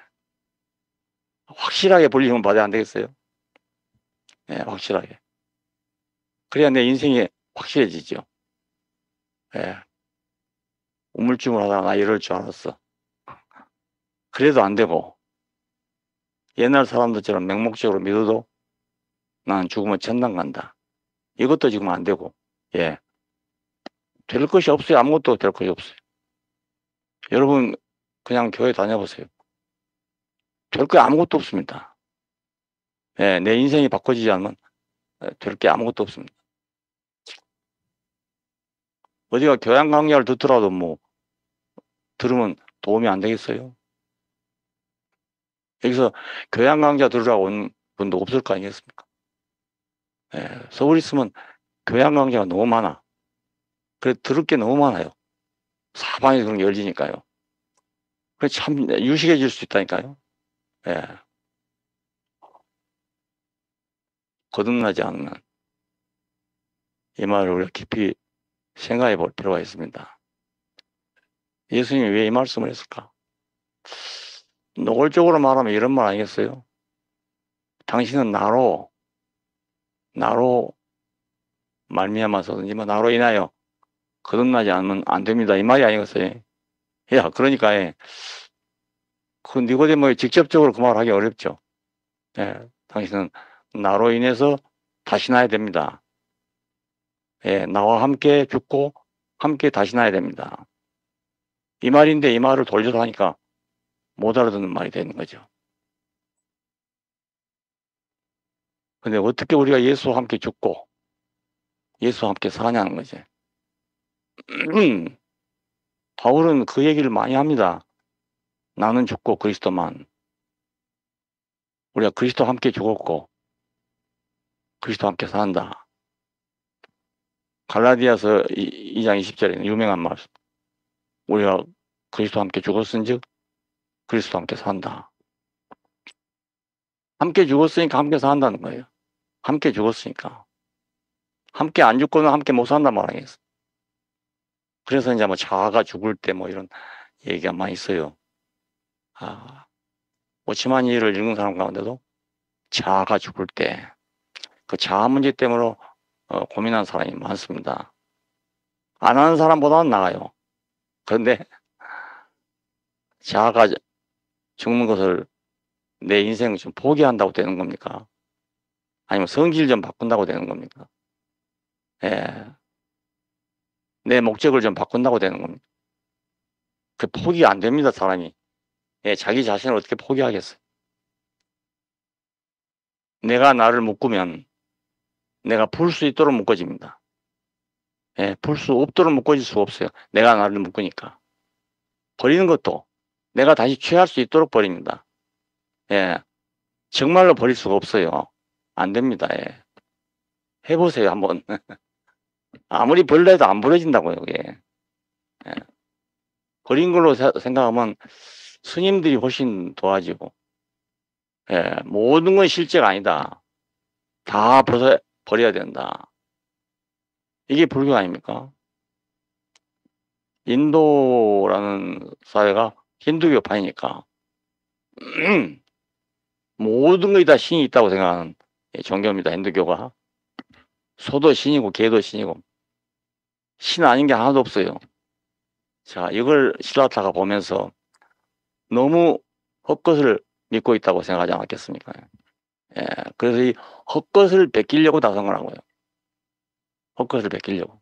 확실하게 불리움을 받아야 안 되겠어요? 예, 확실하게. 그래야 내 인생이 확실해지죠. 예. 우물쭈물 하다가 나 이럴 줄 알았어. 그래도 안 되고 옛날 사람들처럼 맹목적으로 믿어도 나는 죽으면 천당 간다. 이것도 지금 안 되고 예. 될 것이 없어요. 아무것도 될 것이 없어요. 여러분 그냥 교회 다녀보세요. 될 게 아무것도 없습니다. 예, 내 인생이 바꿔지지 않으면 될 게 아무것도 없습니다. 어디가 교양 강좌를 듣더라도 뭐 들으면 도움이 안 되겠어요? 여기서 교양 강좌 들으라고 온 분도 없을 거 아니겠습니까? 예, 서울 있으면 교양 강좌가 너무 많아. 그래 들을 게 너무 많아요. 사방에 그런 게 열리니까요. 그래 참 유식해질 수 있다니까요. 예. 거듭나지 않는 이 말을 우리가 깊이 생각해 볼 필요가 있습니다. 예수님이 왜 이 말씀을 했을까? 노골적으로 말하면 이런 말 아니겠어요? 당신은 나로 나로 말미암아서든지 뭐 나로 인하여 거듭나지 않으면 안 됩니다. 이 말이 아니겠어요? 야, 그러니까 예. 그 니고데모에 직접적으로 그 말을 하기 어렵죠. 예, 당신은 나로 인해서 다시 나야 됩니다. 예, 나와 함께 죽고 함께 다시 나야 됩니다. 이 말인데 이 말을 돌려서 하니까 못 알아듣는 말이 되는 거죠. 근데 어떻게 우리가 예수와 함께 죽고 예수와 함께 사냐는 거지. 바울은 그 얘기를 많이 합니다. 나는 죽고 그리스도만. 우리가 그리스도와 함께 죽었고 그리스도와 함께 산다. 갈라디아서 이 장 이십 절에는 유명한 말씀. 우리가 그리스도와 함께 죽었은즉 그리스도와 함께 산다. 함께 죽었으니까 함께 산다는 거예요. 함께 죽었으니까. 함께 안 죽고는 함께 못 산단 말 아니겠어요. 그래서 이제 뭐 자아가 죽을 때 뭐 이런 얘기가 많이 있어요. 아, 오치마니를 읽은 사람 가운데도 자아가 죽을 때 그 자아 문제 때문에 어, 고민하는 사람이 많습니다. 안 하는 사람보다는 나아요. 그런데 자아가 죽는 것을 내 인생을 좀 포기한다고 되는 겁니까? 아니면 성질 좀 바꾼다고 되는 겁니까? 예. 내 목적을 좀 바꾼다고 되는 겁니다. 그 포기 안 됩니다, 사람이. 예, 자기 자신을 어떻게 포기하겠어요? 내가 나를 묶으면 내가 풀 수 있도록 묶어집니다. 예, 풀 수 없도록 묶어질 수가 없어요. 내가 나를 묶으니까. 버리는 것도 내가 다시 취할 수 있도록 버립니다. 예, 정말로 버릴 수가 없어요. 안 됩니다. 예. 해보세요, 한번. 아무리 버리려 해도 안 버려진다고요, 그게. 예. 버린 걸로 사- 생각하면 스님들이 훨씬 도와지고, 예, 모든 건 실제가 아니다. 다 벗어, 버려야 된다. 이게 불교 아닙니까? 인도라는 사회가 힌두교파이니까, 모든 것이 다 신이 있다고 생각하는 종교입니다, 힌두교가. 소도 신이고, 개도 신이고, 신 아닌 게 하나도 없어요. 자, 이걸 시라타가 보면서 너무 헛것을 믿고 있다고 생각하지 않았겠습니까? 예, 그래서 이 헛것을 베끼려고 나선 거라고요. 헛것을 베끼려고.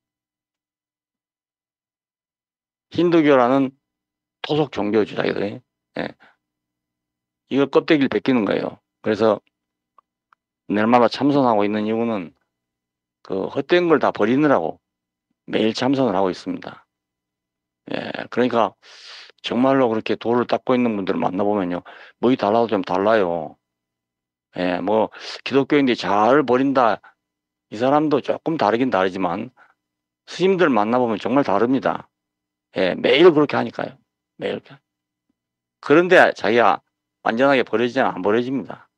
힌두교라는 토속 종교 주자들이, 예, 이걸 껍데기를 베끼는 거예요. 그래서 날마다 참선하고 있는 이유는 그 헛된 걸 다 버리느라고 매일 참선을 하고 있습니다. 예, 그러니까 정말로 그렇게 도를 닦고 있는 분들을 만나보면요, 뭐이 달라도 좀 달라요. 예, 뭐 기독교인들이 잘 버린다, 이 사람도 조금 다르긴 다르지만 스님들 만나보면 정말 다릅니다. 예, 매일 그렇게 하니까요. 매일. 그런데 자기가 완전하게 버려지지 안 버려집니다.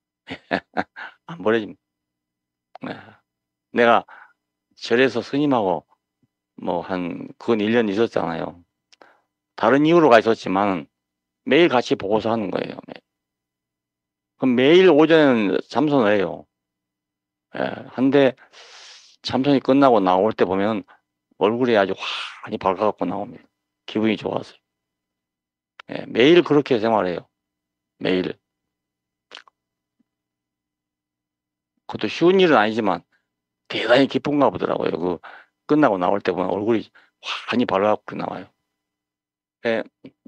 안 버려집니다. 예. 내가 절에서 스님하고 뭐 한 근 일 년 있었잖아요. 다른 이유로 가 있었지만 매일 같이 보고서 하는 거예요. 그럼 매일 오전에는 참선을 해요. 예, 한데 참선이 끝나고 나올 때 보면 얼굴이 아주 환히 밝아갖고 나옵니다. 기분이 좋아서. 예, 매일 그렇게 생활해요. 매일. 그것도 쉬운 일은 아니지만 대단히 기쁜가 보더라고요. 그 끝나고 나올 때 보면 얼굴이 환히 밝아갖고 나와요. 예,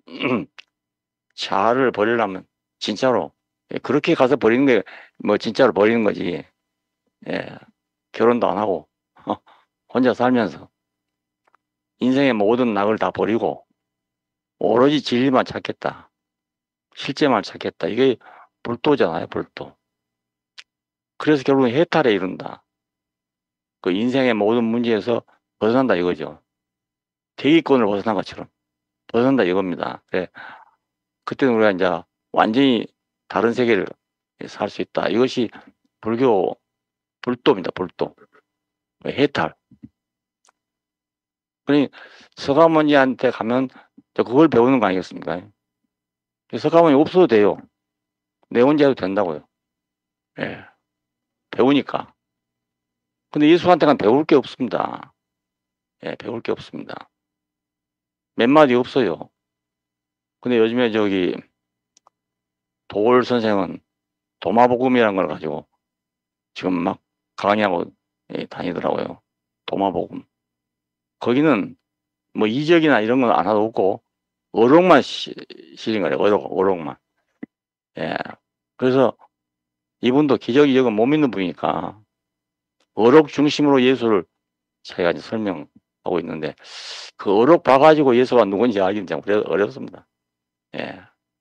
자아를 버리려면 진짜로 예, 그렇게 가서 버리는 게 뭐 진짜로 버리는 거지. 예, 결혼도 안 하고 어, 혼자 살면서 인생의 모든 낙을 다 버리고 오로지 진리만 찾겠다. 실제만 찾겠다. 이게 불도잖아요, 불도. 그래서 결국은 해탈에 이른다. 그 인생의 모든 문제에서 벗어난다 이거죠. 대기권을 벗어난 것처럼 벗어난다 이겁니다. 예. 그때는 우리가 이제 완전히 다른 세계를 살 수 있다. 이것이 불교 불도입니다. 불도. 해탈. 그러니 서가모니한테 가면 그걸 배우는 거 아니겠습니까? 서가모니 없어도 돼요. 내 혼자 해도 된다고요. 예. 배우니까. 근데 예수한테는 배울 게 없습니다. 예, 배울 게 없습니다. 몇 마디 없어요. 근데 요즘에 저기 도올 선생은 도마복음이라는 걸 가지고 지금 막 강의하고 예, 다니더라고요. 도마복음. 거기는 뭐 이적이나 이런 건 하나도 없고 어록만 시, 실린 거예요. 어록, 어록만. 예. 그래서 이분도 기적 이적은 못 믿는 분이니까 어록 중심으로 예수를 자기가 이제 설명하고 있는데 그 어록 봐가지고 예수가 누군지 알기는 참 어렵습니다. 예.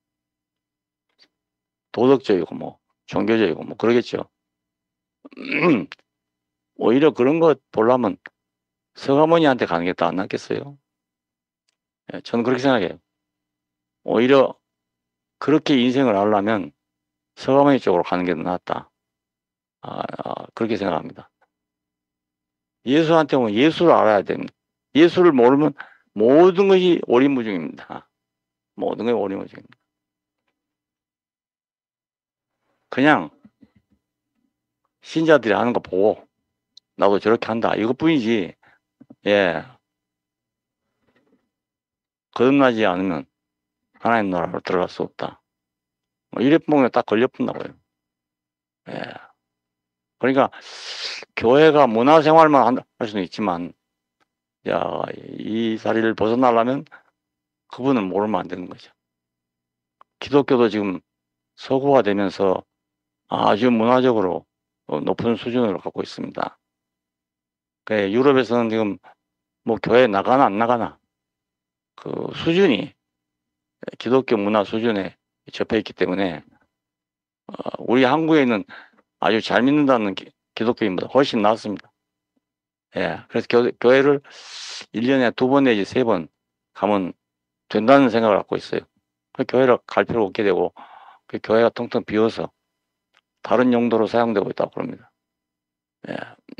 도덕적이고 뭐 종교적이고 뭐 그러겠죠. 오히려 그런 거 보려면 서가모니한테 가는 게 더 안 낫겠어요? 예, 저는 그렇게 생각해요. 오히려 그렇게 인생을 알려면 서가모니 쪽으로 가는 게 더 낫다. 아, 아, 그렇게 생각합니다. 예수한테 오면 예수를 알아야 됩니다. 예수를 모르면 모든 것이 오리무중입니다. 모든 것이 오리무중입니다. 그냥 신자들이 하는 거 보고 나도 저렇게 한다, 예, 거듭나지 않으면 하나님 나라로 들어갈 수 없다. 뭐 이래 보면 딱 걸려붙나고요. 예. 그러니까 교회가 문화생활만 할 수는 있지만, 야, 이 자리를 벗어나려면 그분은 모르면 안 되는 거죠. 기독교도 지금 서구화되면서 아주 문화적으로 높은 수준을 갖고 있습니다. 그 유럽에서는 지금 뭐 교회 나가나 안 나가나 그 수준이 기독교 문화 수준에 접해 있기 때문에 어, 우리 한국에 있는 아주 잘 믿는다는 기, 기독교인보다 훨씬 낫습니다. 예, 그래서 교, 교회를 일 년에 두 번 내지 세 번 가면 된다는 생각을 갖고 있어요. 그 교회를 갈 필요 없게 되고 그 교회가 텅텅 비어서 다른 용도로 사용되고 있다고 그럽니다. 예.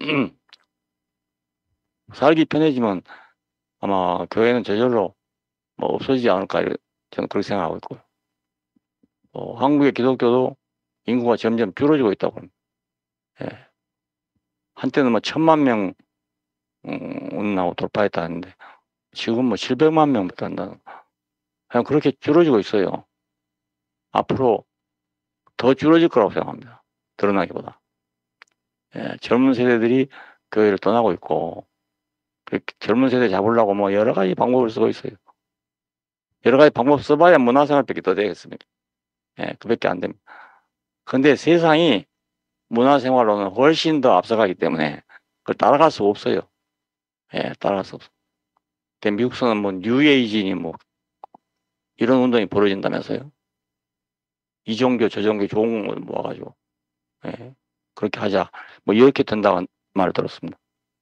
살기 편해지면 아마 교회는 저절로 뭐 없어지지 않을까 저는 그렇게 생각하고 있고요. 어, 한국의 기독교도 인구가 점점 줄어들고 있다고 합니다. 예. 한때는 뭐 천만 명 음, 운나고 돌파했다는데 지금 뭐 칠백만 명부터 한다는 그냥 그렇게 줄어들고 있어요. 앞으로 더 줄어들 거라고 생각합니다. 드러나기보다. 예, 젊은 세대들이 교회를 떠나고 있고 그 젊은 세대 잡으려고 뭐 여러 가지 방법을 쓰고 있어요. 여러 가지 방법 써봐야 문화생활밖에 더 되겠습니까? 예, 그밖에 안 됩니다. 근데 세상이 문화생활로는 훨씬 더 앞서가기 때문에 그걸 따라갈 수가 없어요. 예, 따라갈 수 없어요. 미국에서는 뭐 뉴에이지니 뭐 이런 운동이 벌어진다면서요. 이 종교 저 종교 좋은 걸 모아가지고 예, 그렇게 하자 뭐 이렇게 된다는 말을 들었습니다.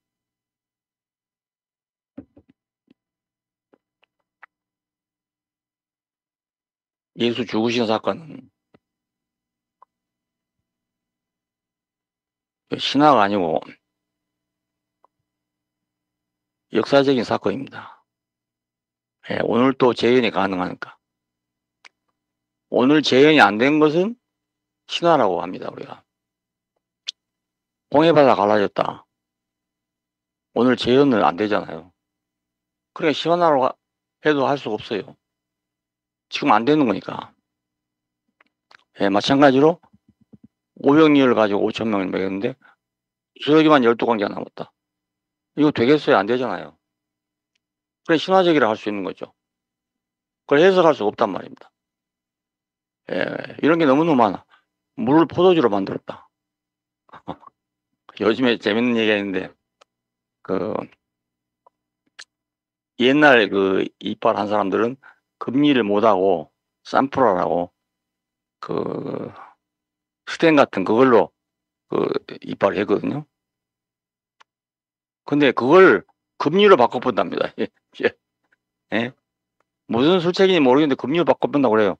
예수 죽으신 사건은 신화가 아니고 역사적인 사건입니다. 예, 오늘 또 재현이 가능하니까. 오늘 재현이 안 된 것은 신화라고 합니다. 우리가 홍해바다 갈라졌다. 오늘 재현은 안 되잖아요. 그러니까 신화라고 해도 할 수가 없어요. 지금 안 되는 거니까. 예, 마찬가지로 오병이어를 가지고 오천 명을 먹였는데 수석이만 열두 관계가 남았다. 이거 되겠어요? 안 되잖아요. 그래 신화적이라 할 수 있는 거죠. 그걸 해석할 수가 없단 말입니다. 예, 이런 게 너무너무 많아. 물을 포도주로 만들었다. 요즘에 재밌는 얘기가 있는데 그 옛날 그 이빨 한 사람들은 금리를 못하고 산프라라고 그 스텐 같은 그걸로 그 이빨을 했거든요. 근데 그걸 금리로 바꿔본답니다. 예, 예. 예? 무슨 술책인지 모르겠는데 금리로 바꿔본다고 그래요.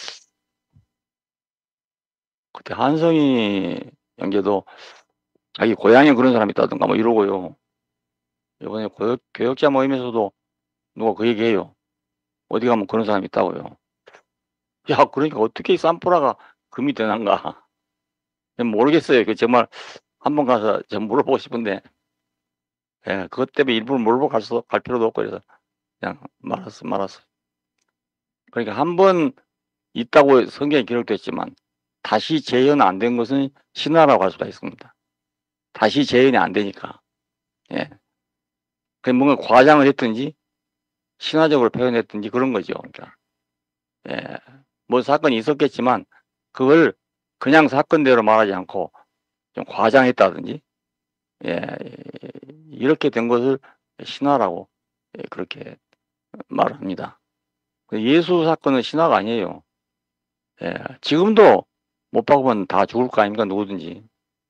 그때 한성이 형제도 자기 고향에 그런 사람이 있다던가 뭐 이러고요. 이번에 교역, 교역자 모임에서도 누가 그 얘기해요. 어디 가면 그런 사람이 있다고요. 야, 그러니까 어떻게 산프라가 금이 되는가? 모르겠어요. 그 정말 한번 가서 좀 물어보고 싶은데, 예, 그것 때문에 일부러 물어보고 갈, 수, 갈 필요도 없고 그래서 그냥 말았어, 말았어. 그러니까 한 번 있다고 성경에 기록됐지만 다시 재현 안 된 것은 신화라고 할 수가 있습니다. 다시 재현이 안 되니까. 예. 그 뭔가 과장을 했든지 신화적으로 표현했든지 그런 거죠. 그러니까. 예. 뭐 사건이 있었겠지만 그걸 그냥 사건대로 말하지 않고 좀 과장했다든지 예. 이렇게 된 것을 신화라고 예, 그렇게 말합니다. 예수 사건은 신화가 아니에요. 예. 지금도 못 박으면 다 죽을 거 아닙니까? 누구든지.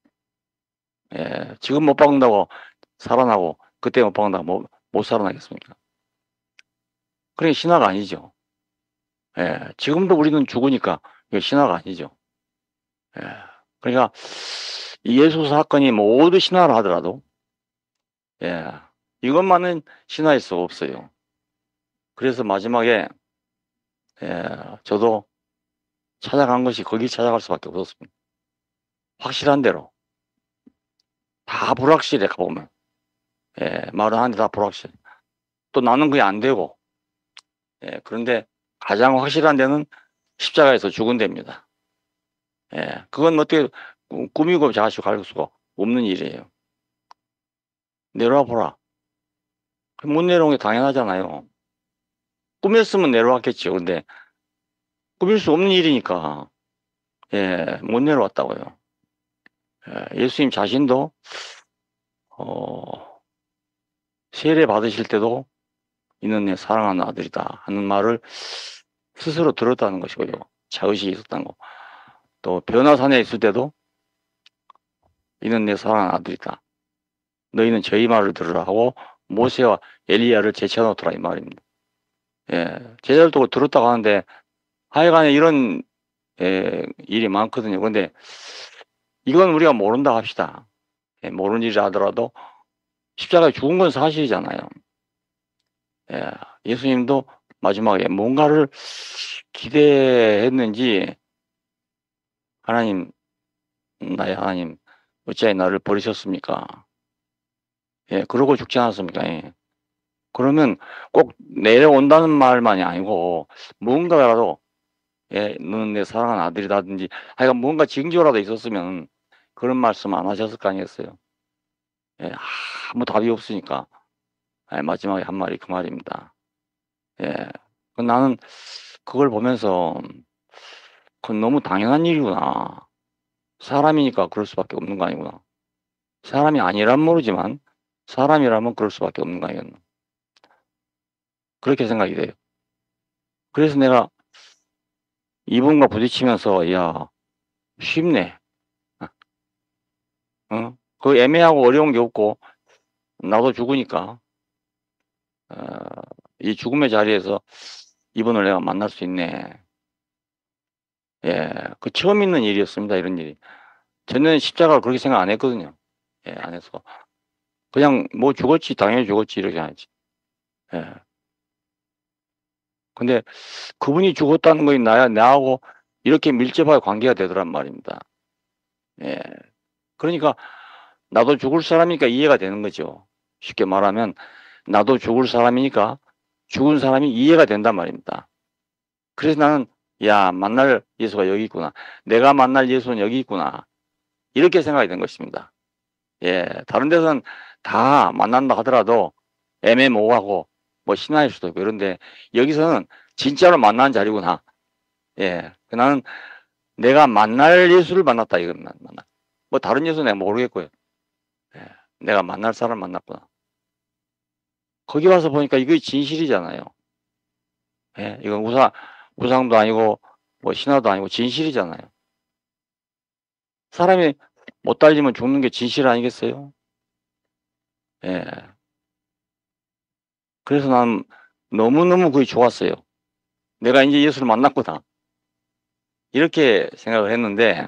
예. 지금 못 박는다고 살아나고 그때 못 박는다고 뭐, 못 살아나겠습니까? 그게 신화가 아니죠. 예. 지금도 우리는 죽으니까 이게 신화가 아니죠. 예. 그러니까 예수 사건이 모두 신화를 하더라도 예. 이것만은 신화일 수가 없어요. 그래서 마지막에 예. 저도 찾아간 것이 거기 찾아갈 수밖에 없었습니다. 확실한 대로 다 불확실해 가보면 예. 말은 하는데 다 불확실. 또 나는 그게 안 되고 예. 그런데 가장 확실한 데는 십자가에서 죽은 데입니다. 예, 그건 어떻게 꾸미고 자시고 갈 수가 없는 일이에요. 내려와 보라. 못 내려온 게 당연하잖아요. 꾸몄으면 내려왔겠죠. 근데 꾸밀 수 없는 일이니까 예, 못 내려왔다고요. 예, 예수님 자신도 어, 세례 받으실 때도 이는 내 사랑하는 아들이다 하는 말을 스스로 들었다는 것이고요. 자의식이 있었다는 거. 또 변화산에 있을 때도 이는 내 사랑하는 아들이다. 너희는 저희 말을 들으라 하고 모세와 엘리야를 제쳐놓더라 이 말입니다. 예, 제자들도 들었다고 하는데 하여간에 이런 예, 일이 많거든요. 근데 이건 우리가 모른다 합시다. 예, 모르는 일이 하더라도 십자가에 죽은 건 사실이잖아요. 예, 예수님도 마지막에 뭔가를 기대했는지 하나님, 나의 하나님 어찌하여 나를 버리셨습니까? 예, 그러고 죽지 않았습니까? 예. 그러면 꼭 내려온다는 말만이 아니고 뭔가라도 예, 너는 내 사랑하는 아들이라든지 하여간 뭔가 징조라도 있었으면 그런 말씀 안 하셨을 거 아니겠어요? 예, 아무 답이 없으니까 예, 마지막에 한 말이 그 말입니다. 예, 나는 그걸 보면서 그건 너무 당연한 일이구나. 사람이니까 그럴 수밖에 없는 거 아니구나. 사람이 아니란 모르지만 사람이라면 그럴 수밖에 없는 거 아니겠나. 그렇게 생각이 돼요. 그래서 내가 이분과 부딪히면서 야 쉽네. 어? 그 애매하고 어려운 게 없고 나도 죽으니까 어, 이 죽음의 자리에서 이분을 내가 만날 수 있네. 예, 그 처음 있는 일이었습니다. 이런 일이. 저는 십자가를 그렇게 생각 안 했거든요. 예, 안 해서 그냥 뭐 죽었지 당연히 죽었지 이렇게 하지. 예. 근데 그분이 죽었다는 거니 나야 나하고 이렇게 밀접하게 관계가 되더란 말입니다. 예. 그러니까 나도 죽을 사람이니까 이해가 되는 거죠. 쉽게 말하면 나도 죽을 사람이니까 죽은 사람이 이해가 된단 말입니다. 그래서 나는 야 만날 예수가 여기 있구나. 내가 만날 예수는 여기 있구나. 이렇게 생각이 된 것입니다. 예, 다른 데서는 다 만난다 하더라도 애매모호하고 뭐 신화일 수도 있고 그런데 여기서는 진짜로 만나는 자리구나. 예, 나는 내가 만날 예수를 만났다 이건 만나. 뭐 다른 예수 내가 모르겠고요. 예, 내가 만날 사람 만났구나. 거기 와서 보니까 이게 진실이잖아요. 예, 이건 우상 우상도 아니고 뭐 신화도 아니고 진실이잖아요. 사람이 못 달리면 죽는 게 진실 아니겠어요? 예. 그래서 난 너무너무 그게 좋았어요. 내가 이제 예수를 만났구나. 이렇게 생각을 했는데,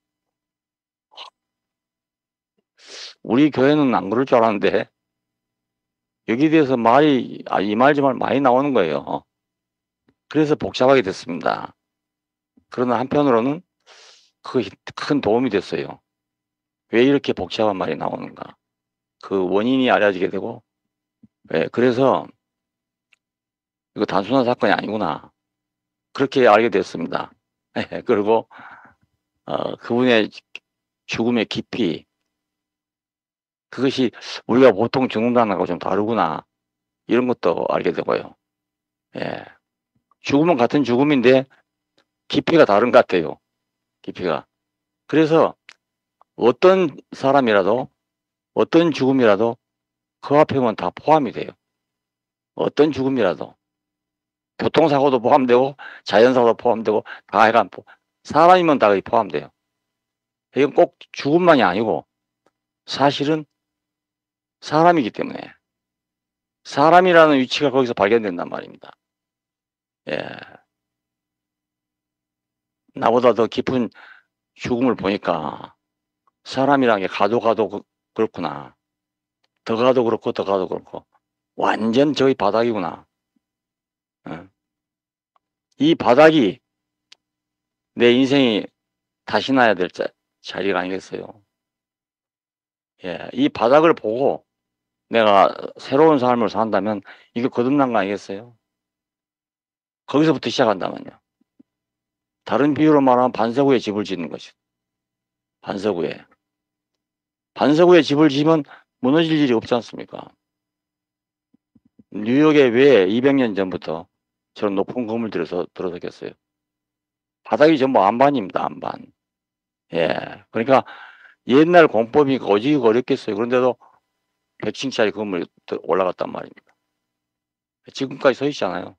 우리 교회는 안 그럴 줄 알았는데, 여기에 대해서 말이, 아, 이 말 저 말 많이 나오는 거예요. 그래서 복잡하게 됐습니다. 그러나 한편으로는 그게 큰 도움이 됐어요. 왜 이렇게 복잡한 말이 나오는가. 그 원인이 알려지게 되고, 예, 그래서 이거 단순한 사건이 아니구나. 그렇게 알게 됐습니다. 예, 그리고, 어, 그분의 죽음의 깊이, 그것이 우리가 보통 죽는다는 거하고 좀 다르구나. 이런 것도 알게 되고요. 예. 죽음은 같은 죽음인데 깊이가 다른 것 같아요. 깊이가. 그래서 어떤 사람이라도 어떤 죽음이라도 그 앞에 오면 다 포함이 돼요. 어떤 죽음이라도. 교통사고도 포함되고 자연사고도 포함되고 다 해간 사람이면 다 포함돼요. 이건 꼭 죽음만이 아니고 사실은 사람이기 때문에 사람이라는 위치가 거기서 발견된단 말입니다. 예. 나보다 더 깊은 죽음을 보니까 사람이란 게 가도 가도 그, 그렇구나. 더 가도 그렇고 더 가도 그렇고 완전 저기 바닥이구나. 어. 이 바닥이 내 인생이 다시 나야 될 자, 자리가 아니겠어요. 예, 이 바닥을 보고 내가 새로운 삶을 산다면 이거 거듭난 거 아니겠어요? 거기서부터 시작한다면요. 다른 비유로 말하면 반석 위에 집을 짓는 거죠. 반석 위에. 반석 위에 집을 지으면 무너질 일이 없지 않습니까? 뉴욕에 왜 이백 년 전부터 저런 높은 건물들이 들어섰겠어요? 바닥이 전부 안반입니다. 안반. 예. 그러니까 옛날 공법이 오직 어렵겠어요. 그런데도 백 층짜리 건물이 올라갔단 말입니다. 지금까지 서 있잖아요.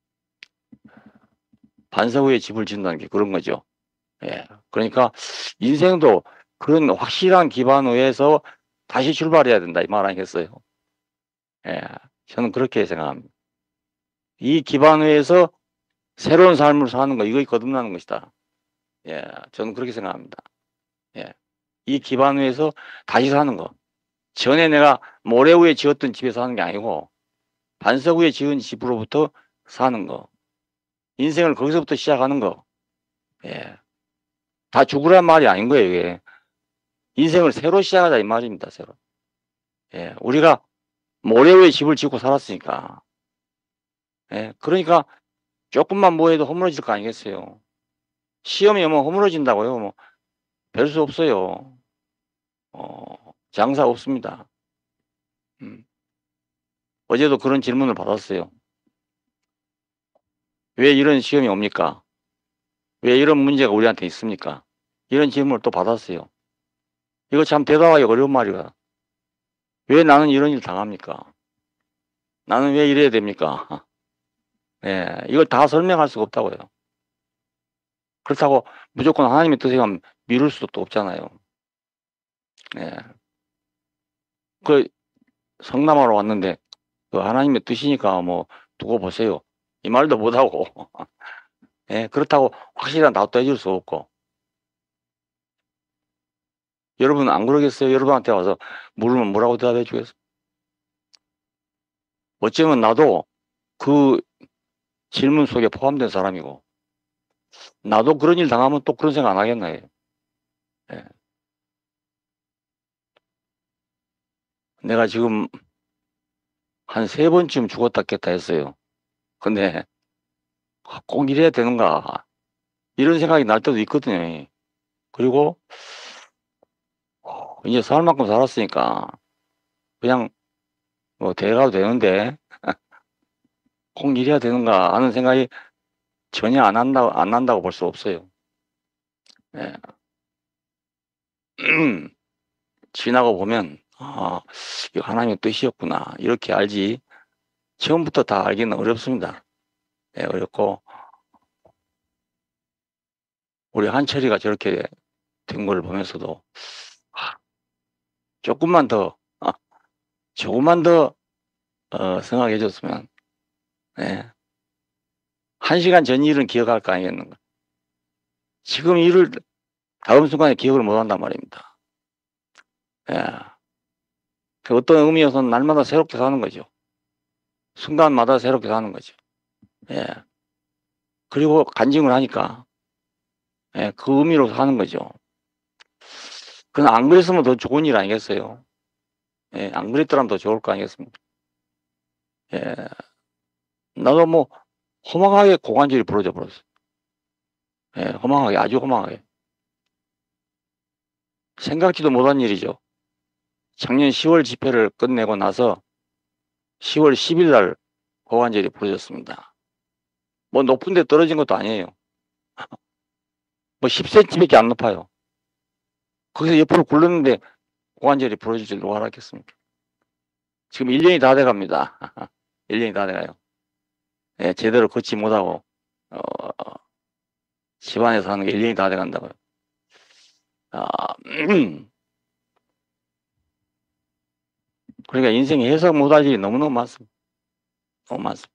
반석 위에 집을 짓는다는 게 그런 거죠. 예. 그러니까 인생도 그런 확실한 기반 위에서 다시 출발해야 된다 이 말 아니겠어요? 예. 저는 그렇게 생각합니다. 이 기반 위에서 새로운 삶을 사는 거 이거 거듭나는 것이다. 예. 저는 그렇게 생각합니다. 예. 이 기반 위에서 다시 사는 거. 전에 내가 모래 위에 지었던 집에서 사는 게 아니고 반석 위에 지은 집으로부터 사는 거. 인생을 거기서부터 시작하는 거. 예. 다 죽으란 말이 아닌 거예요, 이게. 인생을 새로 시작하자 이 말입니다, 새로. 예. 우리가 모래 위에 집을 짓고 살았으니까. 예. 그러니까 조금만 뭐 해도 허물어질 거 아니겠어요. 시험이 오면 허물어진다고요. 뭐 별 수 없어요. 어, 장사 없습니다. 음. 어제도 그런 질문을 받았어요. 왜 이런 시험이 옵니까? 왜 이런 문제가 우리한테 있습니까? 이런 질문을 또 받았어요. 이거 참 대답하기 어려운 말이야. 왜 나는 이런 일 당합니까? 나는 왜 이래야 됩니까? 예, 이걸 다 설명할 수가 없다고요. 그렇다고 무조건 하나님의 뜻에만 미룰 수도 또 없잖아요. 예. 그 성남하러 왔는데 그 하나님의 뜻이니까 뭐 두고 보세요. 이 말도 못하고 예, 그렇다고 확실한 답도 해줄 수 없고. 여러분 안 그러겠어요? 여러분한테 와서 물으면 뭐라고 대답해 주겠어요? 어쩌면 나도 그 질문 속에 포함된 사람이고 나도 그런 일 당하면 또 그런 생각 안 하겠나요? 예. 내가 지금 한 세 번쯤 죽었다 깼다 했어요. 근데 꼭 이래야 되는가 이런 생각이 날 때도 있거든요. 그리고 이제 살 만큼 살았으니까 그냥 뭐 대가도 되는데 꼭 이래야 되는가 하는 생각이 전혀 안 한다 안 난다고 볼 수 없어요. 예. 지나고 보면 아, 이거 하나님의 뜻이었구나 이렇게 알지 처음부터 다 알기는 어렵습니다. 예, 어렵고 우리 한철이가 저렇게 된 걸 보면서도 아, 조금만 더 아, 조금만 더 어, 생각해 줬으면 예. 한 시간 전 일은 기억할 거 아니겠는가. 지금 일을 다음 순간에 기억을 못 한단 말입니다. 예. 그 어떤 의미에서는 날마다 새롭게 사는 거죠. 순간마다 새롭게 사는 거죠. 예. 그리고 간증을 하니까 예, 그 의미로 사는 거죠. 그건 안 그랬으면 더 좋은 일 아니겠어요? 예, 안 그랬더라면 더 좋을 거 아니겠습니까? 예. 나도 뭐 허망하게 고관절이 부러져 버렸어. 예, 허망하게 아주 허망하게. 생각지도 못한 일이죠. 작년 시월 집회를 끝내고 나서 시월 십일 날 고관절이 부러졌습니다. 뭐 높은 데 떨어진 것도 아니에요. 뭐 십 센티미터밖에 안 높아요. 거기서 옆으로 굴렀는데 고관절이 부러질 줄 누가 알았겠습니까? 지금 일 년이 다 돼갑니다. 일 년이 다 돼가요. 예, 제대로 걷지 못하고 어, 집안에서 하는 게 일 년이 다 돼간다고요. 아, 음. 그러니까 인생에 해석 못할 일이 너무너무 많습니다. 너무 많습니다.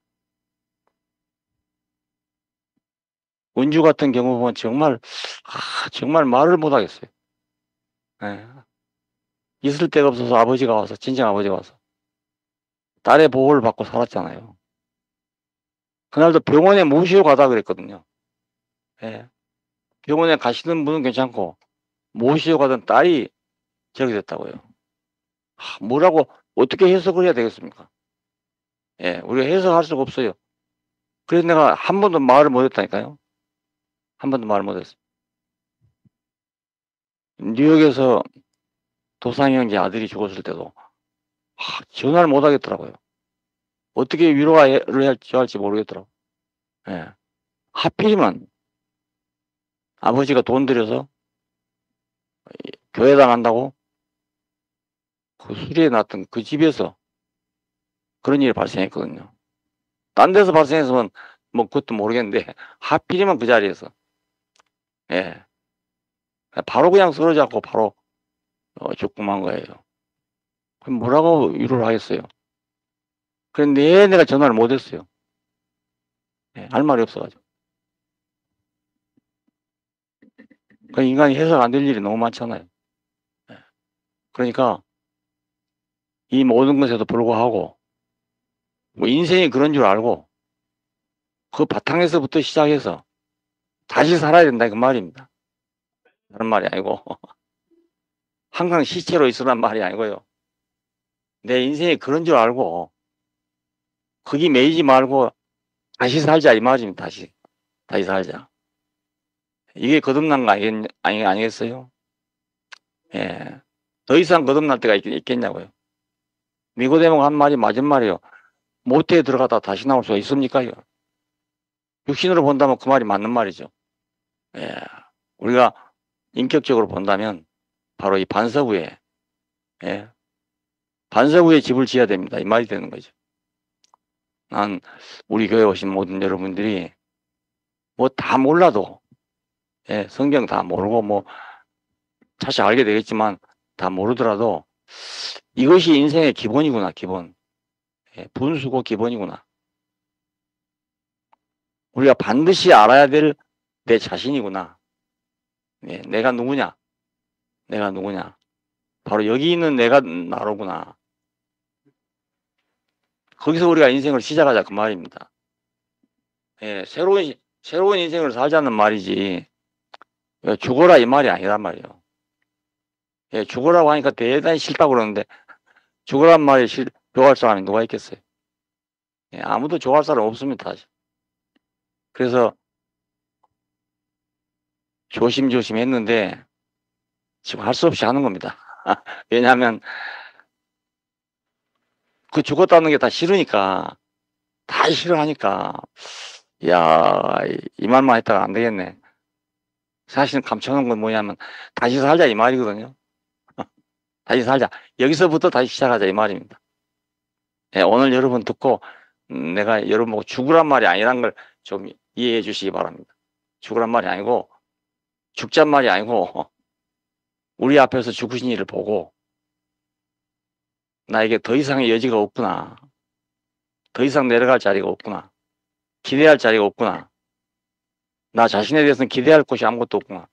은주 같은 경우 보면 정말 아, 정말 말을 못하겠어요. 예. 있을 데가 없어서 아버지가 와서 친정 아버지가 와서 딸의 보호를 받고 살았잖아요. 그날도 병원에 모시고 가다 그랬거든요. 예. 병원에 가시는 분은 괜찮고 모시고 가던 딸이 저렇게 됐다고요. 아, 뭐라고 어떻게 해석을 해야 되겠습니까? 예, 우리가 해석할 수가 없어요. 그래서 내가 한 번도 말을 못했다니까요. 한 번도 말을 못했어요. 뉴욕에서 도상이 형제 아들이 죽었을 때도 하, 전화를 못 하겠더라고요. 어떻게 위로를 할지 모르겠더라고요. 예. 하필이면 아버지가 돈 들여서 교회 다간다고 그 수리해 놨던 그 집에서 그런 일이 발생했거든요. 딴 데서 발생했으면 뭐 그것도 모르겠는데 하필이면 그 자리에서 예. 바로 그냥 쓰러졌고 바로 어, 죽고만 거예요. 그럼 뭐라고 위로를 하겠어요? 그런데 내가 전화를 못했어요. 예, 할 말이 없어가지고. 그 인간이 해석 안 될 일이 너무 많잖아요. 예. 그러니까 이 모든 것에도 불구하고 뭐 인생이 그런 줄 알고 그 바탕에서부터 시작해서 다시 살아야 된다 그 말입니다. 다른 말이 아니고 항상 시체로 있으란 말이 아니고요. 내 인생이 그런 줄 알고 거기 매이지 말고 다시 살자 이 말입니다. 다시 다시 살자. 이게 거듭난 거 아니, 아니, 아니겠어요? 예. 더 이상 거듭날 때가 있, 있겠냐고요. 니고데모가 한 말이 맞은 말이요. 모태에 들어가다 다시 나올 수가 있습니까? 이거? 육신으로 본다면 그 말이 맞는 말이죠. 예. 우리가 인격적으로 본다면 바로 이 반석 위에 예. 반석 위에 집을 지어야 됩니다. 이 말이 되는 거죠. 난 우리 교회 오신 모든 여러분들이 뭐 다 몰라도 예, 성경 다 모르고 뭐 차차 알게 되겠지만 다 모르더라도 이것이 인생의 기본이구나. 기본. 예, 분수고 기본이구나. 우리가 반드시 알아야 될 내 자신이구나. 예, 내가 누구냐? 내가 누구냐? 바로 여기 있는 내가 나로구나. 거기서 우리가 인생을 시작하자 그 말입니다. 예, 새로운 새로운 인생을 살자는 말이지 죽어라 이 말이 아니란 말이에요. 예, 죽어라고 하니까 대단히 싫다고 그러는데 죽어란 말이 싫, 좋아할 사람이 누가 있겠어요? 예, 아무도 좋아할 사람 없습니다. 사실. 그래서 조심조심 했는데 지금 할 수 없이 하는 겁니다. 왜냐하면 그 죽었다는 게 다 싫으니까 다 싫어하니까 야, 이 말만 했다가 안 되겠네. 사실은 감춰놓은 건 뭐냐면 다시 살자 이 말이거든요. 다시 살자. 여기서부터 다시 시작하자 이 말입니다. 예, 오늘 여러분 듣고 음, 내가 여러분 보고 죽으란 말이 아니란 걸 좀 이해해 주시기 바랍니다. 죽으란 말이 아니고 죽잔 말이 아니고 우리 앞에서 죽으신 일을 보고 나에게 더 이상의 여지가 없구나. 더 이상 내려갈 자리가 없구나. 기대할 자리가 없구나. 나 자신에 대해서는 기대할 곳이 아무것도 없구나.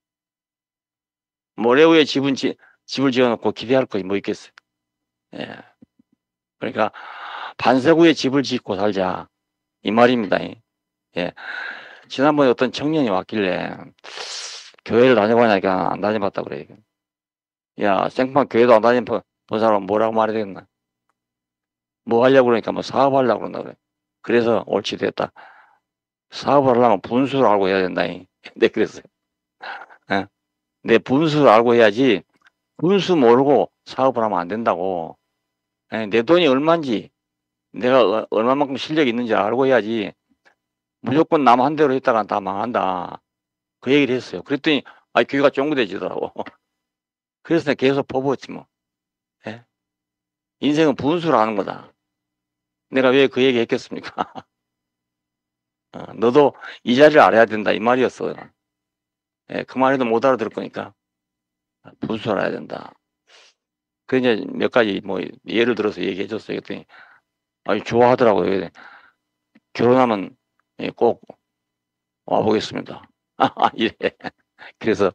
모래 위에 집은 지, 집을 지어놓고 기대할 것이 뭐 있겠어요. 예. 그러니까 반석 위에 집을 짓고 살자 이 말입니다. 예. 지난번에 어떤 청년이 왔길래 교회를 다녀보냐니까 안 다녀봤다 그래. 야, 생판 교회도 안 다녀본 사람은 뭐라고 말해야 되겠나? 뭐 하려고 그러니까 뭐 사업하려고 그런다 그래. 그래서 옳지 됐다. 사업을 하려면 분수를 알고 해야 된다. 네, 그랬어요. 예. 내 분수를 알고 해야지 분수 모르고 사업을 하면 안 된다고. 예, 내 돈이 얼마인지 내가 얼마만큼 실력이 있는지 알고 해야지 무조건 남 한 대로 했다가 다 망한다. 그 얘기를 했어요. 그랬더니 아, 교회가 쫑긋해지더라고. 그래서 내가 계속 퍼부었지 뭐. 예? 인생은 분수를 하는 거다. 내가 왜 그 얘기 했겠습니까? 어, 너도 이 자리를 알아야 된다 이 말이었어요. 예, 그 말에도 못 알아들을 거니까 분수를 알아야 된다. 그 이제 몇 가지 뭐 예를 들어서 얘기해 줬어요. 그랬더니 아니 좋아하더라고요. 결혼하면 꼭 와보겠습니다. 이래. 그래서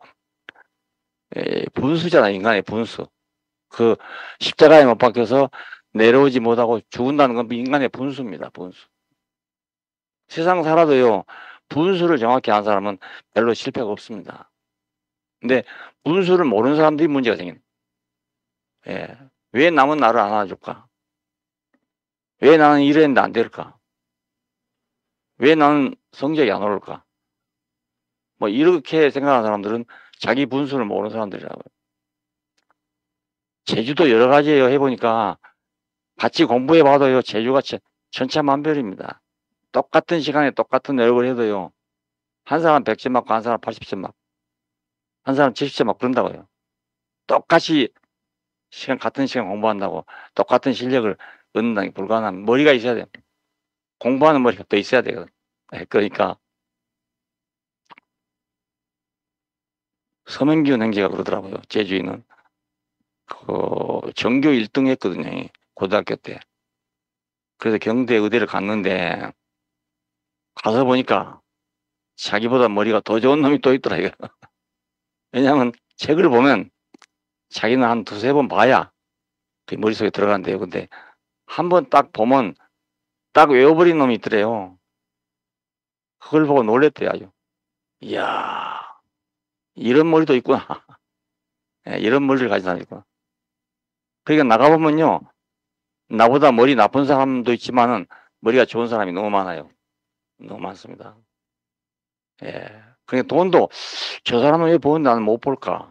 분수잖아. 인간의 분수. 그 십자가에 못 박혀서 내려오지 못하고 죽는다는 건 인간의 분수입니다. 분수. 세상 살아도요. 분수를 정확히 아는 사람은 별로 실패가 없습니다. 근데 분수를 모르는 사람들이 문제가 생깁니다. 예. 왜 남은 나를 안 안아줄까? 왜 나는 이랬는데 안 될까? 왜 나는 성적이 안 오를까? 뭐 이렇게 생각하는 사람들은 자기 분수를 모르는 사람들이라고요. 제주도 여러 가지예요. 해보니까 같이 공부해봐도요. 제주가 천차만별입니다. 똑같은 시간에 똑같은 노력을 해도요. 한 사람 백 점 맞고 한 사람 팔십 점 맞고 한 사람 칠십 점 맞고 그런다고요. 똑같이 시간 같은 시간 공부한다고 똑같은 실력을 얻는다는 게 불가능한 머리가 있어야 돼요. 공부하는 머리가 또 있어야 되거든. 그러니까 서명기훈 형제가 그러더라고요. 제주인은 그 전교 일 등 했거든요. 고등학교 때. 그래서 경대 의대를 갔는데 가서 보니까 자기보다 머리가 더 좋은 놈이 또 있더라 이거. 왜냐하면 책을 보면 자기는 한 두세 번 봐야 그 머릿속에 들어간대요. 근데 한 번 딱 보면 딱 외워버린 놈이 있더래요. 그걸 보고 놀랬대요 아주. 이야 이런 머리도 있구나. 네, 이런 머리를 가진 사람이 있구나. 그러니까 나가보면요. 나보다 머리 나쁜 사람도 있지만은 머리가 좋은 사람이 너무 많아요. 너무 많습니다. 예. 그러니까 돈도 저 사람은 왜 보는데 나는 못 볼까?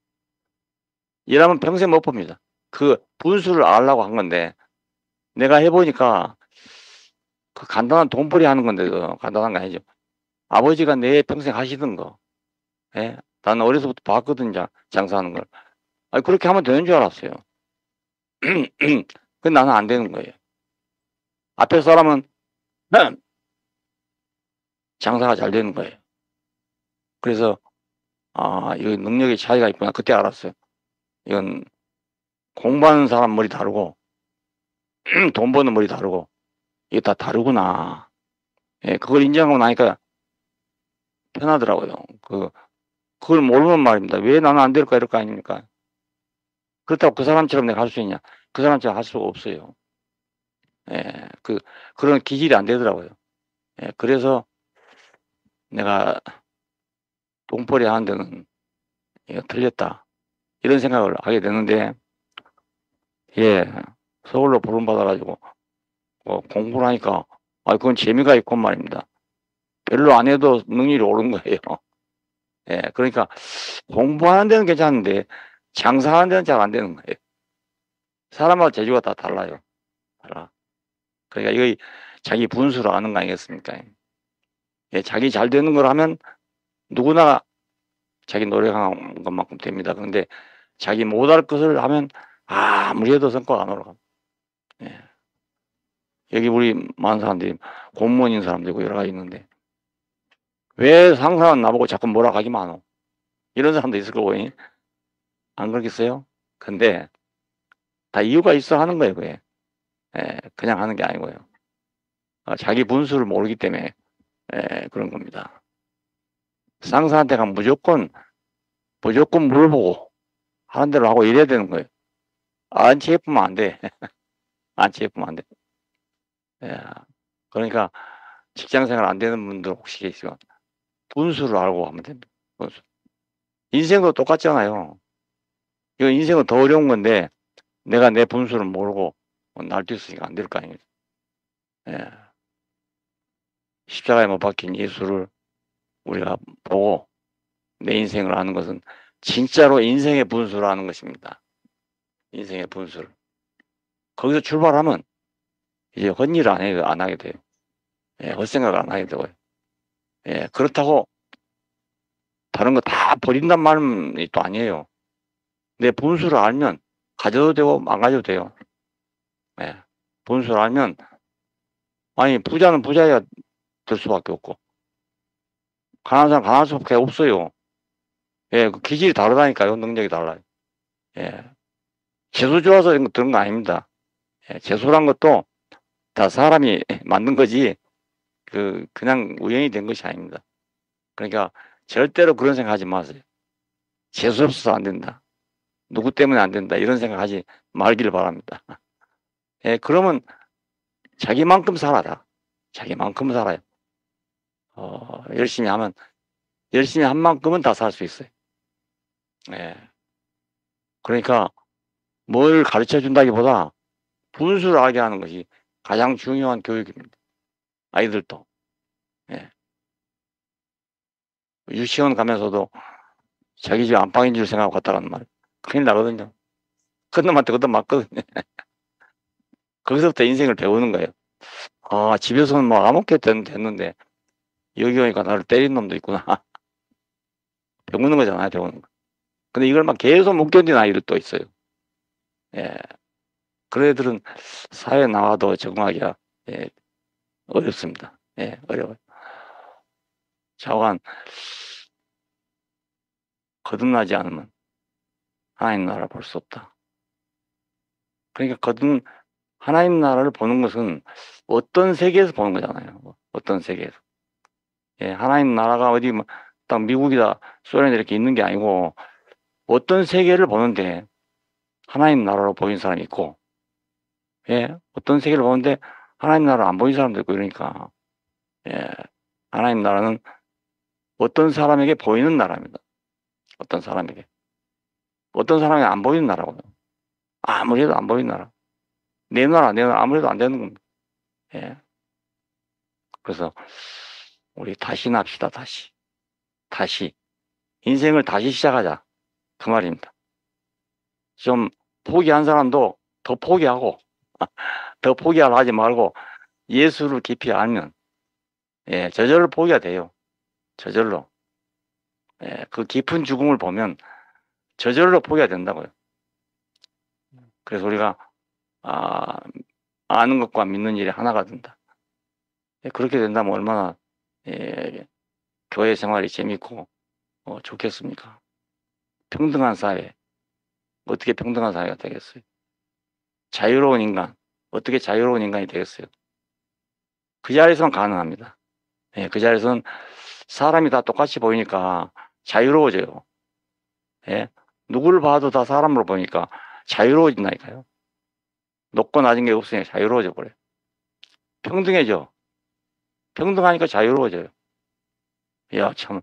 일하면 평생 못 봅니다. 그 분수를 알려고 한 건데 내가 해보니까 그 간단한 돈벌이 하는 건데도 간단한 거 아니죠. 아버지가 내 평생 하시던 거. 예? 나는 어려서부터 봤거든요. 장사하는 걸. 아니, 그렇게 하면 되는 줄 알았어요. 근데 나는 안 되는 거예요. 앞에 사람은 장사가 잘 되는 거예요. 그래서 아, 이거 능력의 차이가 있구나. 그때 알았어요. 이건 공부하는 사람 머리 다르고 돈 버는 머리 다르고 이게 다 다르구나. 예, 그걸 인정하고 나니까 편하더라고요. 그 그걸 모르는 말입니다. 왜 나는 안 될까 이럴 거 아닙니까? 그렇다고 그 사람처럼 내가 할 수 있냐? 그 사람처럼 할 수가 없어요. 예, 그 그런 기질이 안 되더라고요. 예, 그래서 내가 돈벌이 하는 데는 이거 틀렸다 이런 생각을 하게 되는데 예, 서울로 부름 받아가지고 어, 공부를 하니까 아 그건 재미가 있건 말입니다. 별로 안 해도 능률이 오른 거예요. 예, 그러니까 공부하는 데는 괜찮은데 장사하는 데는 잘 안 되는 거예요. 사람마다 재주가 다 달라요. 달라. 그러니까 이거 자기 분수를 아는 거 아니겠습니까? 예, 자기 잘 되는 걸 하면 누구나 자기 노력한 것만큼 됩니다. 그런데 자기 못할 것을 하면 아무리 해도 성과가 안 올라가. 예. 여기 우리 많은 사람들이 공무원인 사람들이고 여러 가지 있는데 왜 상사는 나보고 자꾸 뭐라 하기 많어? 이런 사람도 있을 거고 안 그러겠어요? 근데 다 이유가 있어 하는 거예요. 그게. 예, 그냥 하는 게 아니고요. 어, 자기 분수를 모르기 때문에 예, 그런 겁니다. 상사한테 가면 무조건 무조건 물어보고 하는 대로 하고 이래야 되는 거예요. 안 체프면 안 돼. 안 체프면 안 돼. 예, 그러니까 직장생활 안 되는 분들 혹시 계시면 분수를 알고 하면 됩니다. 분수. 인생도 똑같잖아요. 이거 인생은 더 어려운 건데 내가 내 분수를 모르고 날뛰었으니까 안 될 거 아니에요. 예. 십자가에 못 박힌 예수를 우리가 보고 내 인생을 아는 것은 진짜로 인생의 분수를 아는 것입니다. 인생의 분수를. 거기서 출발하면 이제 헛일을 안, 해, 안 하게 돼요. 예, 헛생각을 안 하게 되고요. 예, 그렇다고 다른 거 다 버린단 말이 또 아니에요. 내 분수를 알면 가져도 되고 안 가져도 돼요. 예, 분수를 알면 아니 부자는 부자야 될 수밖에 없고 가난한 사람 가난할 수밖에 없어요. 예, 그 기질이 다르다니까요. 능력이 달라요. 예, 재수 좋아서 그런 거 아닙니다. 예, 재수란 것도 다 사람이 만든 거지 그 그냥 우연히 된 것이 아닙니다. 그러니까 절대로 그런 생각하지 마세요. 재수 없어서 안 된다. 누구 때문에 안 된다. 이런 생각하지 말기를 바랍니다. 예, 그러면 자기만큼 살아라. 자기만큼 살아요. 어, 열심히 하면 열심히 한 만큼은 다 살 수 있어요. 예. 그러니까 뭘 가르쳐 준다기보다 분수를 알게 하는 것이 가장 중요한 교육입니다. 아이들도. 유치원 가면서도 자기 집 안방인 줄 생각하고 갔다 가는 말 큰일 나거든요. 큰 놈한테 그것도 맞거든요. 거기서부터 인생을 배우는 거예요. 아, 집에서는 뭐 아무것도 됐는데 여기 오니까 나를 때린 놈도 있구나. 배우는 거잖아요, 배우는 거. 근데 이걸 막 계속 못 견딘 아이들 또 있어요. 예. 그런 애들은 사회에 나와도 적응하기가, 예, 어렵습니다. 예, 어려워요. 좌우간 거듭나지 않으면 하나님 나라를 볼 수 없다. 그러니까 거듭, 하나님 나라를 보는 것은 어떤 세계에서 보는 거잖아요. 어떤 세계에서. 예, 하나님 나라가 어디 뭐 딱 미국이다, 소련이 이렇게 있는 게 아니고 어떤 세계를 보는데 하나님 나라로 보이는 사람이 있고, 예, 어떤 세계를 보는데 하나님 나라 안 보이는 사람도 있고 이러니까, 예, 하나님 나라는 어떤 사람에게 보이는 나라입니다. 어떤 사람에게. 어떤 사람에게 안 보이는 나라고요. 아무리 해도 안 보이는 나라. 내 나라, 내 나라 아무리 해도 안 되는 겁니다. 예. 그래서 우리 다시 납시다, 다시. 다시. 인생을 다시 시작하자. 그 말입니다. 좀 포기한 사람도 더 포기하고, 더 포기하려 하지 말고 예수를 깊이 알면, 예, 저절로 포기가 돼요. 저절로. 예, 그 깊은 죽음을 보면 저절로 포기가 된다고요. 그래서 우리가, 아, 아는 것과 믿는 일이 하나가 된다. 예, 그렇게 된다면 얼마나, 예, 교회 생활이 재밌고, 어, 좋겠습니까? 평등한 사회. 어떻게 평등한 사회가 되겠어요? 자유로운 인간. 어떻게 자유로운 인간이 되겠어요? 그 자리에서는 가능합니다. 예, 그 자리에서는 사람이 다 똑같이 보이니까 자유로워져요. 예, 누구를 봐도 다 사람으로 보니까 자유로워진다니까요. 높고 낮은 게 없으니까 자유로워져 버려요. 평등해져. 평등하니까 자유로워져요. 야, 참.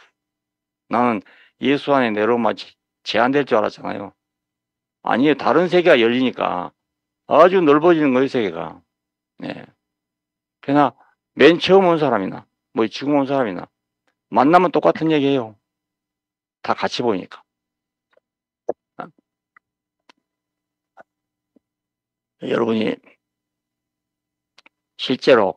나는 예수 안에 내로만 제한될 줄 알았잖아요. 아니에요. 다른 세계가 열리니까 아주 넓어지는 거예요, 세계가. 예. 그러나 맨 처음 온 사람이나 뭐 지금 온 사람이나 만나면 똑같은 얘기예요. 다 같이 보이니까. 여러분이 실제로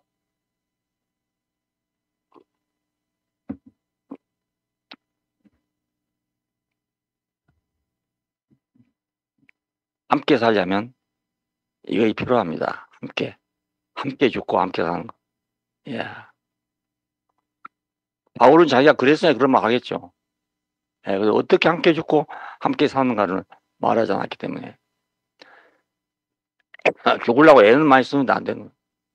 함께 살려면 이것이 필요합니다. 함께. 함께 죽고 함께 사는 거. 예. 바울은 자기가 그랬으니까 그런 말 하겠죠. 예. 그래서 어떻게 함께 죽고 함께 사는가를 말하지 않았기 때문에. 죽으려고 애를 많이 쓰는데 안 되는 거예요.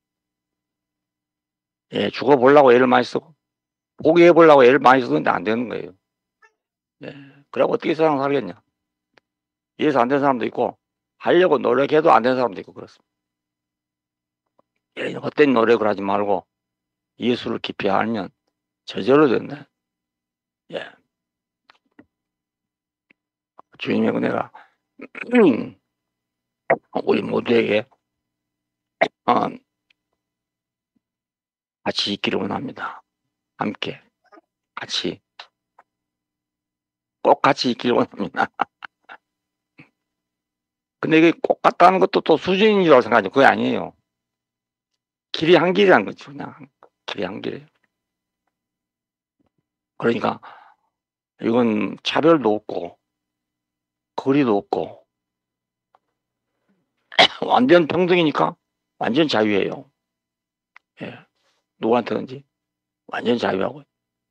예. 죽어보려고 애를 많이 쓰고, 포기해보려고 애를 많이 쓰는데 안 되는 거예요. 예. 그러고 어떻게 세상 살겠냐. 이해서 안 되는 사람도 있고, 하려고 노력해도 안 되는 사람도 있고, 그렇습니다. 예. 헛된 노력을 하지 말고, 예수를 깊이 알면 저절로 된다. 예. 주님의 은혜가 우리 모두에게 어, 같이 있기를 원합니다. 함께 같이 꼭 같이 있기를 원합니다. 근데 이게 꼭 같다는 것도 또 수준인 줄 생각하죠. 그게 아니에요. 길이 한 길이라는 거죠. 그냥 길이 한 길이에요. 그러니까 이건 차별도 없고 거리도 없고 완전 평등이니까 완전 자유예요. 예. 누구한테든지 완전 자유하고.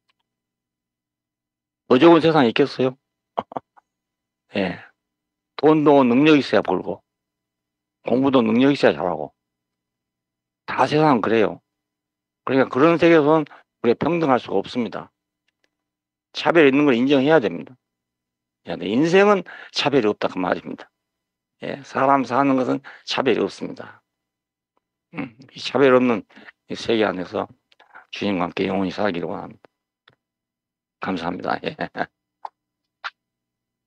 더 좋은 세상에 있겠어요? 예. 돈도 능력 있어야 벌고 공부도 능력 있어야 잘하고 다 세상은 그래요. 그러니까 그런 세계에서는 우리가 평등할 수가 없습니다. 차별이 있는 걸 인정해야 됩니다. 예, 인생은 차별이 없다 그 말입니다. 예, 사람 사는 것은 차별이 없습니다. 음, 이 차별 없는 이 세계 안에서 주님과 함께 영원히 살기를 원합니다. 감사합니다. 예.